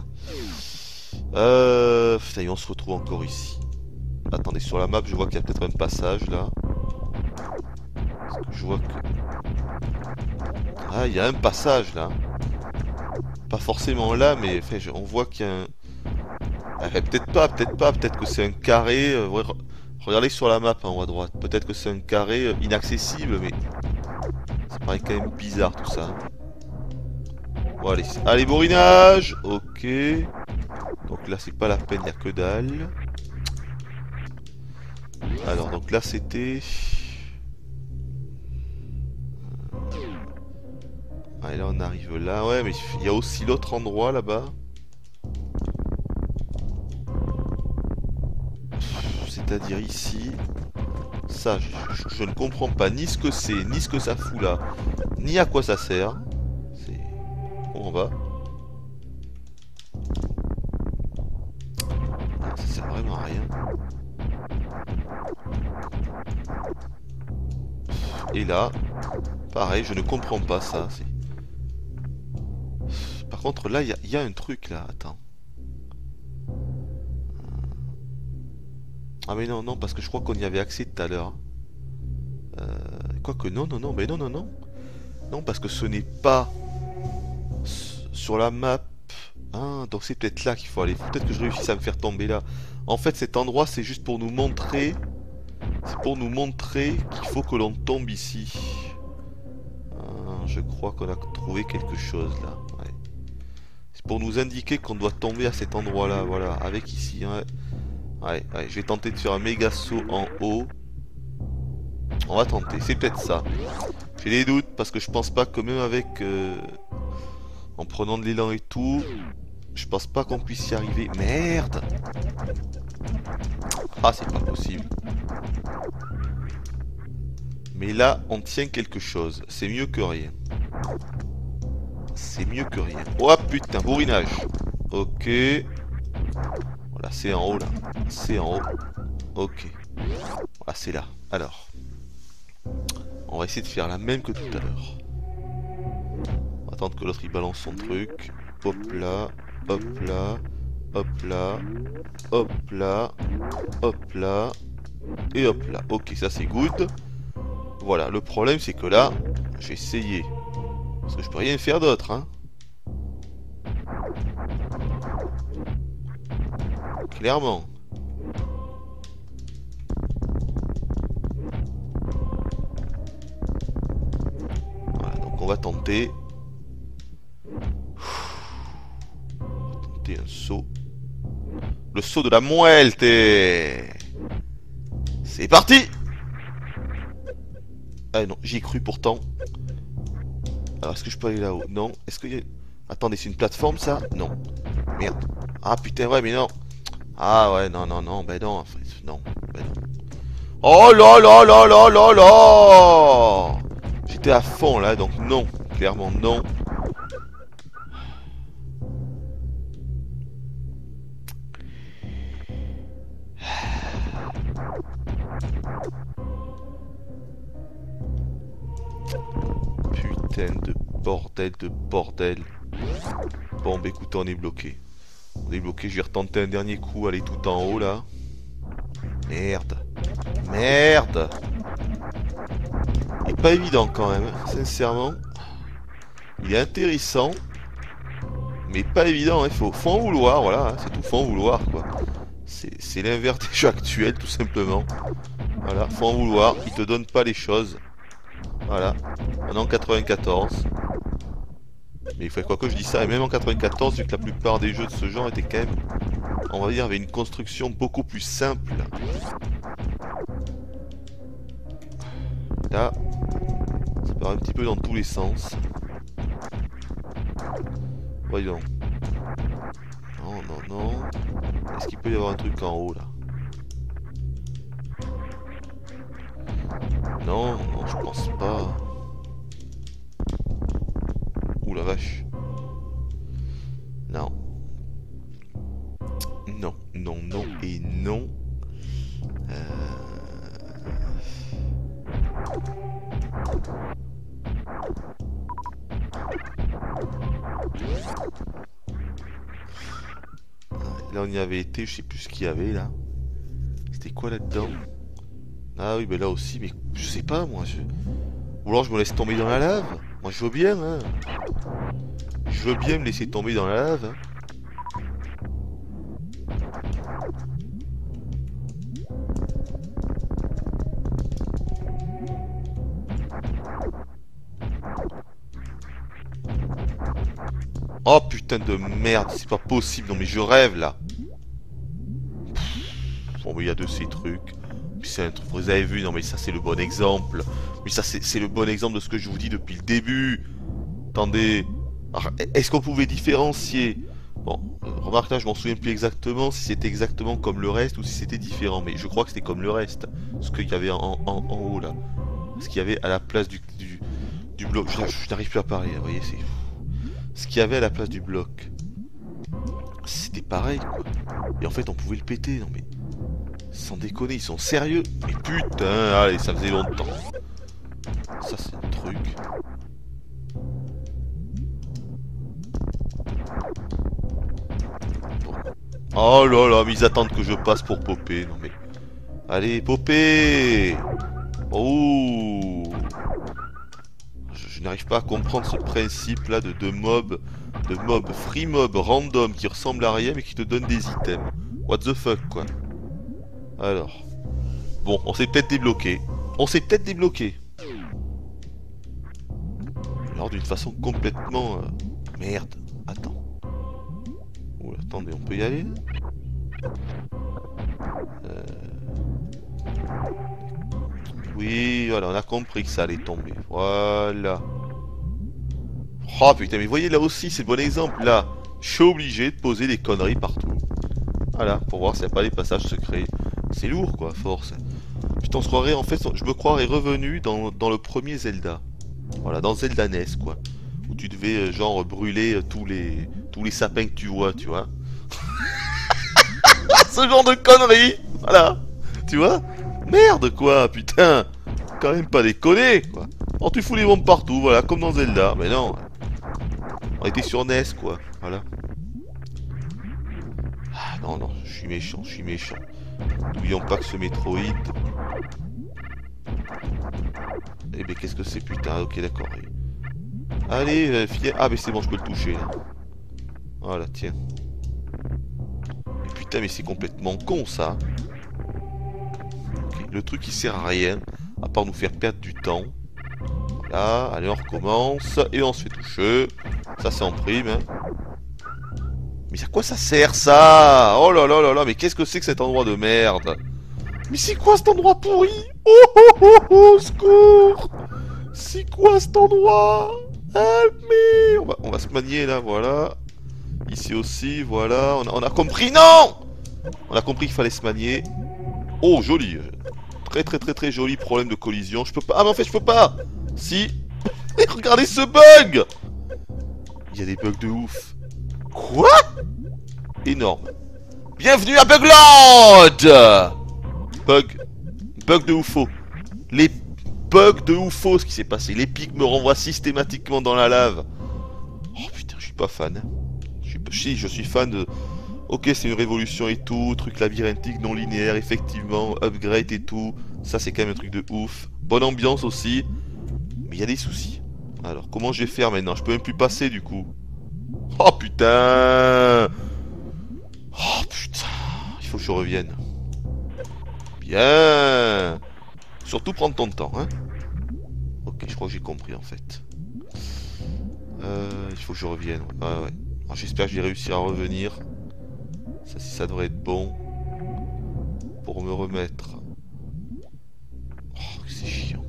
[SPEAKER 1] Putain, et on se retrouve encore ici. Attendez, sur la map, je vois qu'il y a peut-être un passage, là. Parce que je vois que... Ah, il y a un passage, là. Pas forcément là, mais enfin, on voit qu'il y a un... Ah, peut-être pas, peut-être que c'est un carré... regardez sur la map, en haut à droite. Peut-être que c'est un carré inaccessible, mais... Ça paraît quand même bizarre, tout ça. Bon, allez, bourrinage. Ok. Donc là, c'est pas la peine, il n'y a que dalle. Alors, donc là, c'était... Ah, et là, on arrive là. Ouais, mais il y a aussi l'autre endroit, là-bas. C'est-à-dire ici. Ça, je ne comprends pas ni ce que c'est, ni ce que ça fout là, ni à quoi ça sert. C'est... Bon, on va. Ça sert vraiment à rien. Et là, Pareil, je ne comprends pas ça. Par contre, là, il y a un truc, là. Attends. Ah mais non, non, parce que je crois qu'on y avait accès tout à l'heure. Quoique, non, non, non, mais non, non, non. Non, parce que ce n'est pas sur la map. Ah, donc c'est peut-être là qu'il faut aller. Peut-être que je réussisse à me faire tomber là. En fait, cet endroit, c'est juste pour nous montrer... C'est pour nous montrer qu'il faut que l'on tombe ici. Ah, je crois qu'on a trouvé quelque chose là. Ouais. C'est pour nous indiquer qu'on doit tomber à cet endroit-là. Voilà, avec ici. Hein. Ouais, ouais, je vais tenter de faire un méga saut en haut. On va tenter, c'est peut-être ça. J'ai des doutes parce que je pense pas que même avec... en prenant de l'élan et tout... Je pense pas qu'on puisse y arriver. Merde! Ah, c'est pas possible. Mais là, on tient quelque chose. C'est mieux que rien. C'est mieux que rien. Oh putain, bourrinage. Ok. Voilà, c'est en haut là. C'est en haut. Ok. Voilà, c'est là. Alors. On va essayer de faire la même que tout à l'heure. On va attendre que l'autre il balance son truc. Hop là. Hop là. Hop là. Hop là. Hop là. Et hop là. Ok, ça c'est good. Voilà, le problème c'est que là, je vais essayer. Parce que je peux rien faire d'autre, hein. Clairement. Voilà, donc on va tenter. On va tenter un saut. Le saut de la muerte. C'est parti. Ah non, j'y ai cru pourtant. Alors, est-ce que je peux aller là-haut? Non. Est-ce qu'il y a... Attendez, c'est une plateforme, ça? Non. Merde. Ah, putain, ouais, mais non. Ah, ouais, non, non, non. Ben non, en fait. Non. Ben non. Oh là là là là là là! J'étais à fond, là, donc non. Clairement, non. Putain de bordel, de bordel. Bon, bah écoutez, on est bloqué. On est bloqué, je vais retenter un dernier coup, aller tout en haut là. Merde. Merde. Il est pas évident quand même, hein, sincèrement. Il est intéressant. Mais pas évident, il faut en vouloir, voilà, hein, c'est tout, faut en vouloir quoi. C'est l'inverse des jeux actuels tout simplement. Voilà, faut en vouloir, il te donne pas les choses. Voilà, on est en 94. Mais il faut quoi que je dis ça, et même en 94, vu que la plupart des jeux de ce genre étaient quand même, on va dire, avec une construction beaucoup plus simple. Là, ça part un petit peu dans tous les sens. Voyons. Non, non, non. Est-ce qu'il peut y avoir un truc en haut, là? Non, non, je pense pas. Ouh la vache. Non. Non, non, non et non. Là on y avait été, je sais plus ce qu'il y avait là. C'était quoi là-dedans? Ah oui, mais là aussi, mais je sais pas moi. Ou alors je me laisse tomber dans la lave. Moi je veux bien, hein. Je veux bien me laisser tomber dans la lave. Hein. Oh putain de merde, c'est pas possible. Non mais je rêve là. Bon mais il y a de ces trucs. Puis c'est un truc, vous avez vu, non mais ça c'est le bon exemple. Mais ça c'est le bon exemple de ce que je vous dis depuis le début. Attendez. Est-ce qu'on pouvait différencier? Bon, remarque là, je m'en souviens plus exactement si c'était exactement comme le reste ou si c'était différent. Mais je crois que c'était comme le reste. Ce qu'il y avait en haut là. Ce qu'il y avait à la place du bloc. Je n'arrive plus à parler, vous voyez, c'est... Ce qu'il y avait à la place du bloc. C'était pareil quoi. Et en fait on pouvait le péter, non mais... Sans déconner, ils sont sérieux. Mais putain, allez, ça faisait longtemps. Ça c'est un truc. Bon. Oh là là, mais ils attendent que je passe pour popper. Non mais... Allez, popper. Oh. Je n'arrive pas à comprendre ce principe là de mob, free mob random qui ressemble à rien mais qui te donne des items. What the fuck quoi. Alors. Bon, on s'est peut-être débloqué. Alors d'une façon complètement... Merde. Attends. Ouh, attendez, on peut y aller là Oui, voilà, on a compris que ça allait tomber. Voilà. Oh putain, mais voyez là aussi, c'est le bon exemple. Là, je suis obligé de poser des conneries partout. Voilà, pour voir s'il n'y a pas des passages secrets. C'est lourd quoi, à force. Putain, on se croirait, en fait, je me croirais revenu dans le premier Zelda. Voilà, dans Zelda NES quoi. Où tu devais, genre, brûler tous les sapins que tu vois, tu vois. Ce genre de conneries. Voilà. Tu vois. Merde quoi, putain. Quand même pas déconner quoi. Oh, tu fous les bombes partout, voilà, comme dans Zelda. Mais non. On était sur NES quoi, voilà. Ah non, non, je suis méchant. N'oublions pas que ce Metroid... Eh ben qu'est-ce que c'est putain, ok d'accord. Allez, filez... Ah mais c'est bon, je peux le toucher là. Voilà, tiens. Et putain mais c'est complètement con ça. Okay, le truc qui sert à rien, à part nous faire perdre du temps. Voilà, allez on recommence, et on se fait toucher. Ça c'est en prime hein. Mais à quoi ça sert ça? Oh là là là là, mais qu'est-ce que c'est que cet endroit de merde? Mais c'est quoi cet endroit pourri? Oh oh oh oh, secours! C'est quoi cet endroit? Help me! On va se manier là, voilà. Ici aussi, voilà. On a compris, non! On a compris qu'il fallait se manier. Oh, joli. Très joli problème de collision. Je peux pas. Ah mais en fait je peux pas! Si! Regardez ce bug! Il y a des bugs de ouf. Quoi? Énorme. Bienvenue à Bugland! Bug de oufo. Les bugs de oufo, ce qui s'est passé. Les pics me renvoient systématiquement dans la lave. Oh putain, je suis pas fan. Si, je suis fan de... Ok, c'est une révolution et tout, truc labyrinthique non linéaire, effectivement, upgrade et tout. Ça, c'est quand même un truc de ouf. Bonne ambiance aussi. Mais il y a des soucis. Alors, comment je vais faire maintenant? Je peux même plus passer du coup. Oh putain! Oh putain! Il faut que je revienne. Bien! Surtout prendre ton temps, hein? Ok, je crois que j'ai compris en fait. Il faut que je revienne. Ouais. J'espère que je vais réussir à revenir. Ça, si ça devrait être bon. Pour me remettre. Oh, c'est chiant.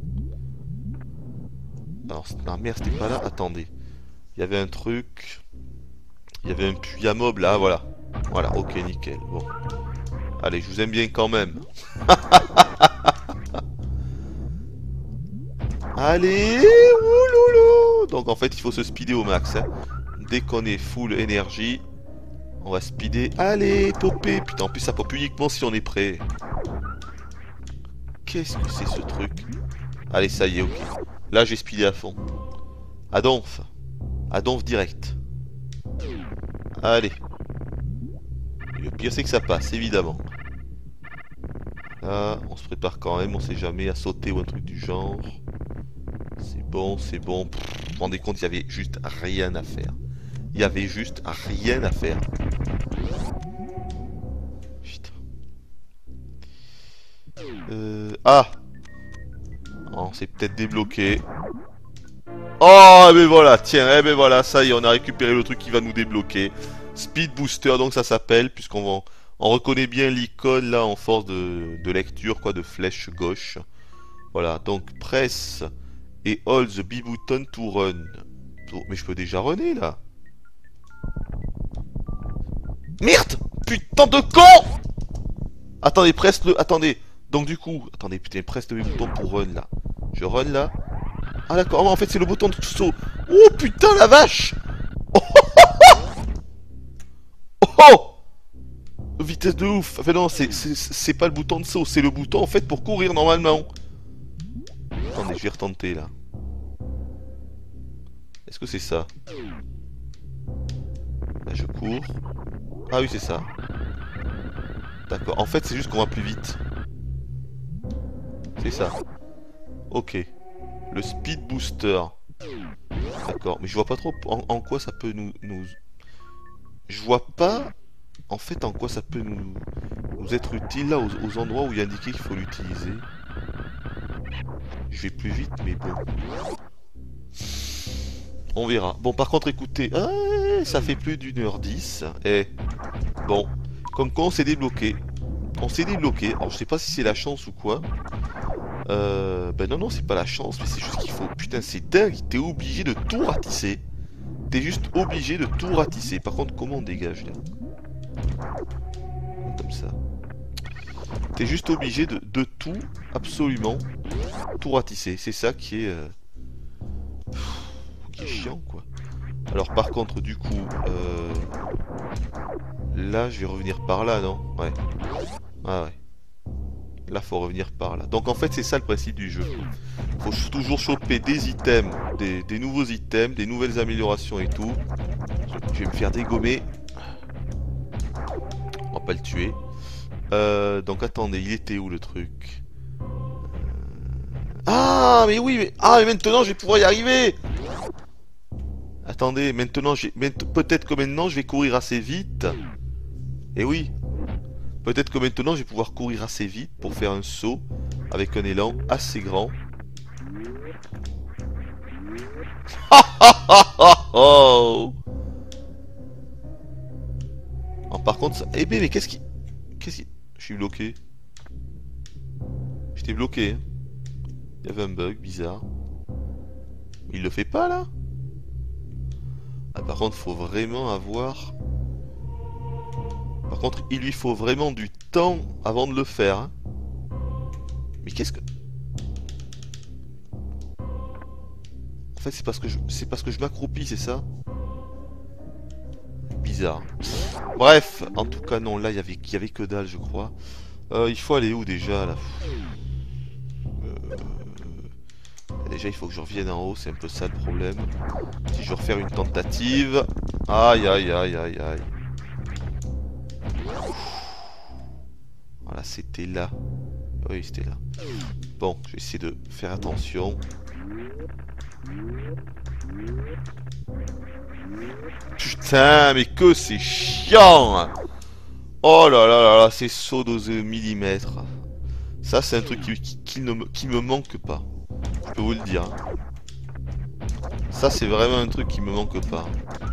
[SPEAKER 1] Alors, non, merde, c'était pas là. Attendez. Il y avait un truc. Il y avait un puits à mob là, voilà. Voilà, ok, nickel. Bon. Allez, je vous aime bien quand même. Allez, ouloulou. Donc en fait, il faut se speeder au max. Hein. Dès qu'on est full énergie, on va speeder. Allez, popper. Putain, en plus, ça pop uniquement si on est prêt. Qu'est-ce que c'est ce truc? Allez, ça y est, ok. Là, j'ai speedé à fond. Adonf. Adonf direct. Allez. Et le pire, c'est que ça passe, évidemment. Là, on se prépare quand même, on sait jamais, à sauter ou un truc du genre. C'est bon, c'est bon. Pff, vous vous rendez compte, il y avait juste rien à faire. Il y avait juste rien à faire. Putain. Ah! On s'est peut-être débloqué. Oh, mais voilà, tiens, eh ben voilà, ça y est, on a récupéré le truc qui va nous débloquer. Speed Booster, donc ça s'appelle, puisqu'on reconnaît bien l'icône là en force de lecture, quoi, de flèche gauche. Voilà, donc press et hold the B button to run. Oh, mais je peux déjà runner là. Merde! Putain de con! Attendez, presse le. Attendez. Donc du coup. Attendez, putain, presse le B bouton pour run là. Je run là. Ah d'accord, en fait c'est le bouton de saut. Oh putain la vache! Oh, oh, oh, oh, vitesse de ouf. Enfin non, c'est pas le bouton de saut, c'est le bouton en fait pour courir normalement. Attendez. Attendez, je vais retenter là. Est-ce que c'est ça? Là je cours. Ah oui c'est ça. D'accord. En fait c'est juste qu'on va plus vite. C'est ça. Ok. Le speed booster. D'accord. Mais je vois pas trop en quoi ça peut nous... Je vois pas en fait en quoi ça peut nous être utile là aux endroits où il y a indiqué qu'il faut l'utiliser. Je vais plus vite mais bon. On verra. Bon par contre écoutez, ça fait plus d'1h10. Et bon, comme quoi on s'est débloqué. On s'est débloqué. Alors je sais pas si c'est la chance ou quoi. Ben non c'est pas la chance, mais c'est juste qu'il faut... Putain c'est dingue, t'es obligé de tout ratisser. T'es juste obligé de tout ratisser. Par contre comment on dégage là? Comme ça. T'es juste obligé de tout, absolument, tout ratisser. C'est ça qui est chiant quoi. Alors par contre du coup, là je vais revenir par là non? Ouais. Ah ouais. Là faut revenir par là. Donc en fait c'est ça le principe du jeu. Faut toujours choper des items, des nouveaux items, des nouvelles améliorations et tout. Je vais me faire dégommer. On va pas le tuer. Donc attendez, il était où le truc? Ah mais oui mais... Ah mais maintenant je vais pouvoir y arriver. Attendez, maintenant peut-être que maintenant je vais courir assez vite. Et oui. Peut-être que maintenant je vais pouvoir courir assez vite pour faire un saut avec un élan assez grand. Oh, par contre, ça... Eh ben, mais qu'est-ce qui... Je suis bloqué. J'étais bloqué. Hein. Il y avait un bug bizarre. Il le fait pas là? Ah, par contre, faut vraiment avoir... Par contre, il lui faut vraiment du temps avant de le faire. Hein. Mais qu'est-ce que... En fait, c'est parce que je m'accroupis, c'est ça? Bizarre. Bref, en tout cas, non, là, il y avait que dalle, je crois. Il faut aller où déjà, là? Déjà, il faut que je revienne en haut, c'est un peu ça le problème. Si je veux refaire une tentative... Aïe, aïe, aïe, aïe, aïe. Voilà, c'était là. Oui, c'était là. Bon, je vais essayer de faire attention. Putain, mais que c'est chiant! Oh là là là là, ces sauts de millimètres. Ça, c'est un truc qui me manque pas. Je peux vous le dire. Ça, c'est vraiment un truc qui me manque pas.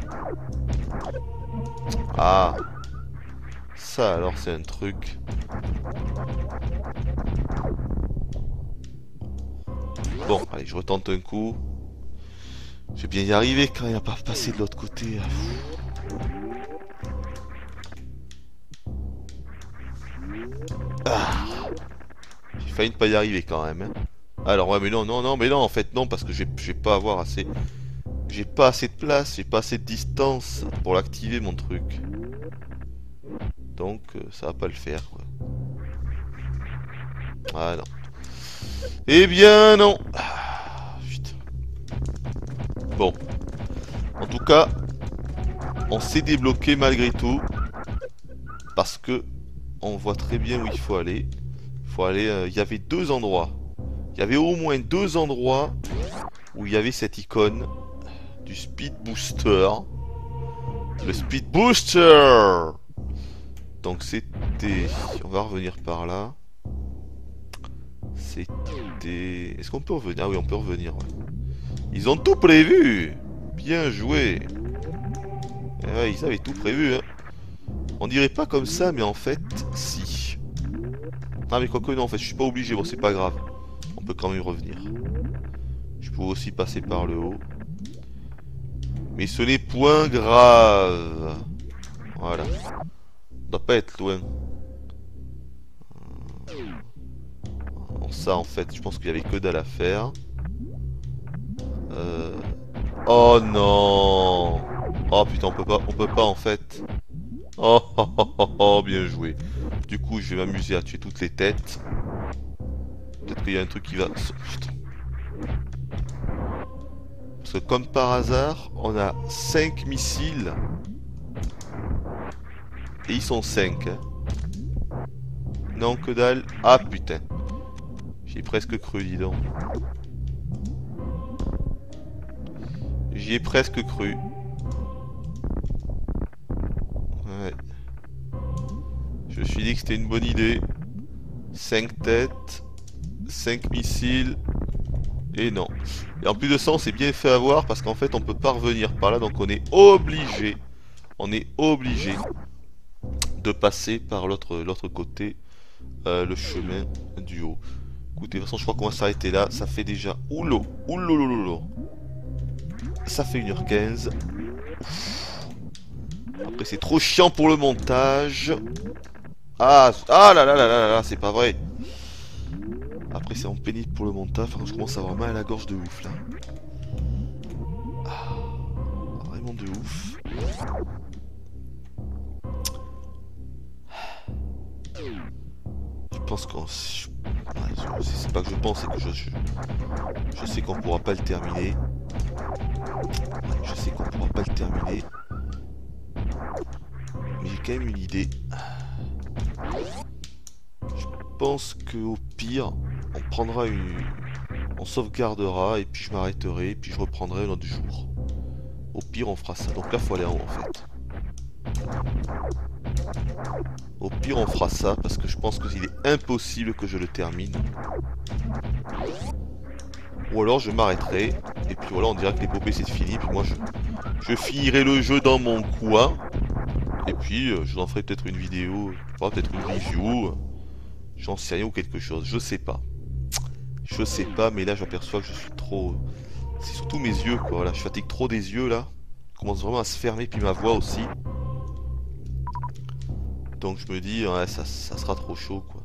[SPEAKER 1] Ah. Ça, alors, c'est un truc. Bon, allez, je retente un coup. Je vais bien y arriver quand il n'y a pas passé de l'autre côté. Ah. J'ai failli ne pas y arriver quand même. Hein. Alors, ouais, mais non, mais non, en fait, non, parce que je vais pas avoir assez... J'ai pas assez de place, j'ai pas assez de distance pour l'activer, mon truc. Donc, ça va pas le faire, quoi. Ah, non. Eh bien, non. Ah, putain. Bon. En tout cas, on s'est débloqué malgré tout. Parce que on voit très bien où il faut aller. Il faut aller... Il y avait deux endroits. Il y avait au moins deux endroits où il y avait cette icône du Speed Booster. Le Speed Booster! Donc c'était... On va revenir par là. C'était... Est-ce qu'on peut revenir? Ah oui, on peut revenir. Ouais. Ils ont tout prévu! Bien joué! Et ouais, ils avaient tout prévu. Hein. On dirait pas comme ça, mais en fait, si. Ah mais quoique non, en fait, je suis pas obligé. Bon, c'est pas grave. On peut quand même revenir. Je peux aussi passer par le haut. Mais ce n'est point grave. Voilà. On doit pas être loin. Bon, ça, en fait, je pense qu'il y avait que dalle à faire. Oh non. Oh putain, on peut pas en fait. Oh, oh, oh, oh, oh, bien joué. Du coup, je vais m'amuser à tuer toutes les têtes. Peut-être qu'il y a un truc qui va... Putain. Parce que comme par hasard, on a 5 missiles. Et ils sont 5. Hein. Non, que dalle. Ah putain. J'y ai presque cru, dis donc. J'y ai presque cru. Ouais. Je me suis dit que c'était une bonne idée. 5 têtes. 5 missiles. Et non. Et en plus de ça, on s'est bien fait avoir parce qu'en fait, on peut pas revenir par là. Donc on est obligé. On est obligé de passer par l'autre côté. Le chemin du haut. Écoutez, de toute façon, je crois qu'on va s'arrêter là. Ça fait déjà... Oulou. Oulou. Ça fait 1h15. Après, c'est trop chiant pour le montage. Ah là, c'est pas vrai. Après, c'est en pénible pour le montage. Enfin, je commence à avoir mal à la gorge de ouf, là. Ah, vraiment de ouf. Je pense qu'on... C'est pas que je pense, c'est que je sais qu'on pourra pas le terminer. Je sais qu'on pourra pas le terminer. Mais j'ai quand même une idée. Je pense qu'au pire, on prendra une... On sauvegardera et puis je m'arrêterai et puis je reprendrai un autre jour. Au pire, on fera ça. Donc là, faut aller en haut en fait. Au pire, on fera ça parce que je pense qu'il est impossible que je le termine. Ou alors je m'arrêterai et puis voilà, on dira que l'épopée c'est fini. Puis moi, je finirai le jeu dans mon coin. Et puis, je vous en ferai peut-être une vidéo, peut-être une review. J'en sais rien ou quelque chose, je sais pas. Je sais pas, mais là j'aperçois que je suis trop... C'est surtout mes yeux quoi, voilà, je fatigue trop des yeux là. Je commence vraiment à se fermer, puis ma voix aussi. Donc je me dis, ouais, ça sera trop chaud quoi.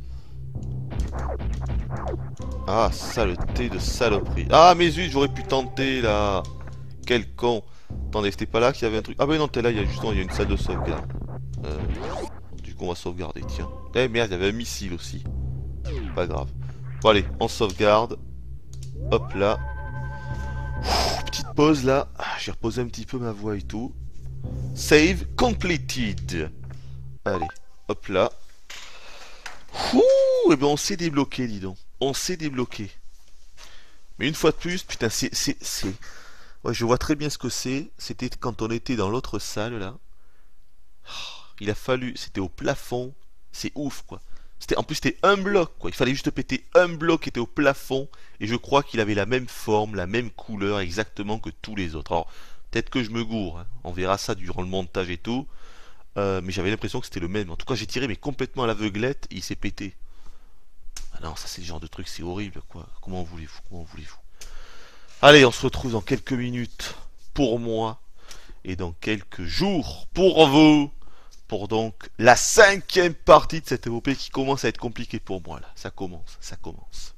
[SPEAKER 1] Ah, saleté de saloperie. Ah mais zut, j'aurais pu tenter là. Quel con. Attendez, c'était pas là qu'il y avait un truc. Ah bah non, t'es là, il y a justement il y a une salle de sauvegarde. Du coup on va sauvegarder, tiens. Eh merde, il y avait un missile aussi. Pas grave. Bon allez, on sauvegarde. Hop là. Petite pause là. J'ai reposé un petit peu ma voix et tout. Save completed. Allez, hop là. Ouh, et ben on s'est débloqué, dis donc. On s'est débloqué. Mais une fois de plus, putain, c'est... Ouais, je vois très bien ce que c'est. C'était quand on était dans l'autre salle là. Il a fallu... C'était au plafond. C'est ouf quoi. En plus c'était un bloc quoi. Il fallait juste péter un bloc qui était au plafond. Et je crois qu'il avait la même forme, la même couleur exactement que tous les autres. Alors peut-être que je me gourre. Hein. On verra ça durant le montage et tout. Mais j'avais l'impression que c'était le même. En tout cas j'ai tiré mais complètement à l'aveuglette et il s'est pété. Ah non, ça c'est le genre de truc, c'est horrible quoi. Comment voulez-vous? Comment voulez-vous? Allez, on se retrouve dans quelques minutes pour moi et dans quelques jours pour vous. Pour donc la 5e partie de cette épopée qui commence à être compliquée pour moi là. Ça commence.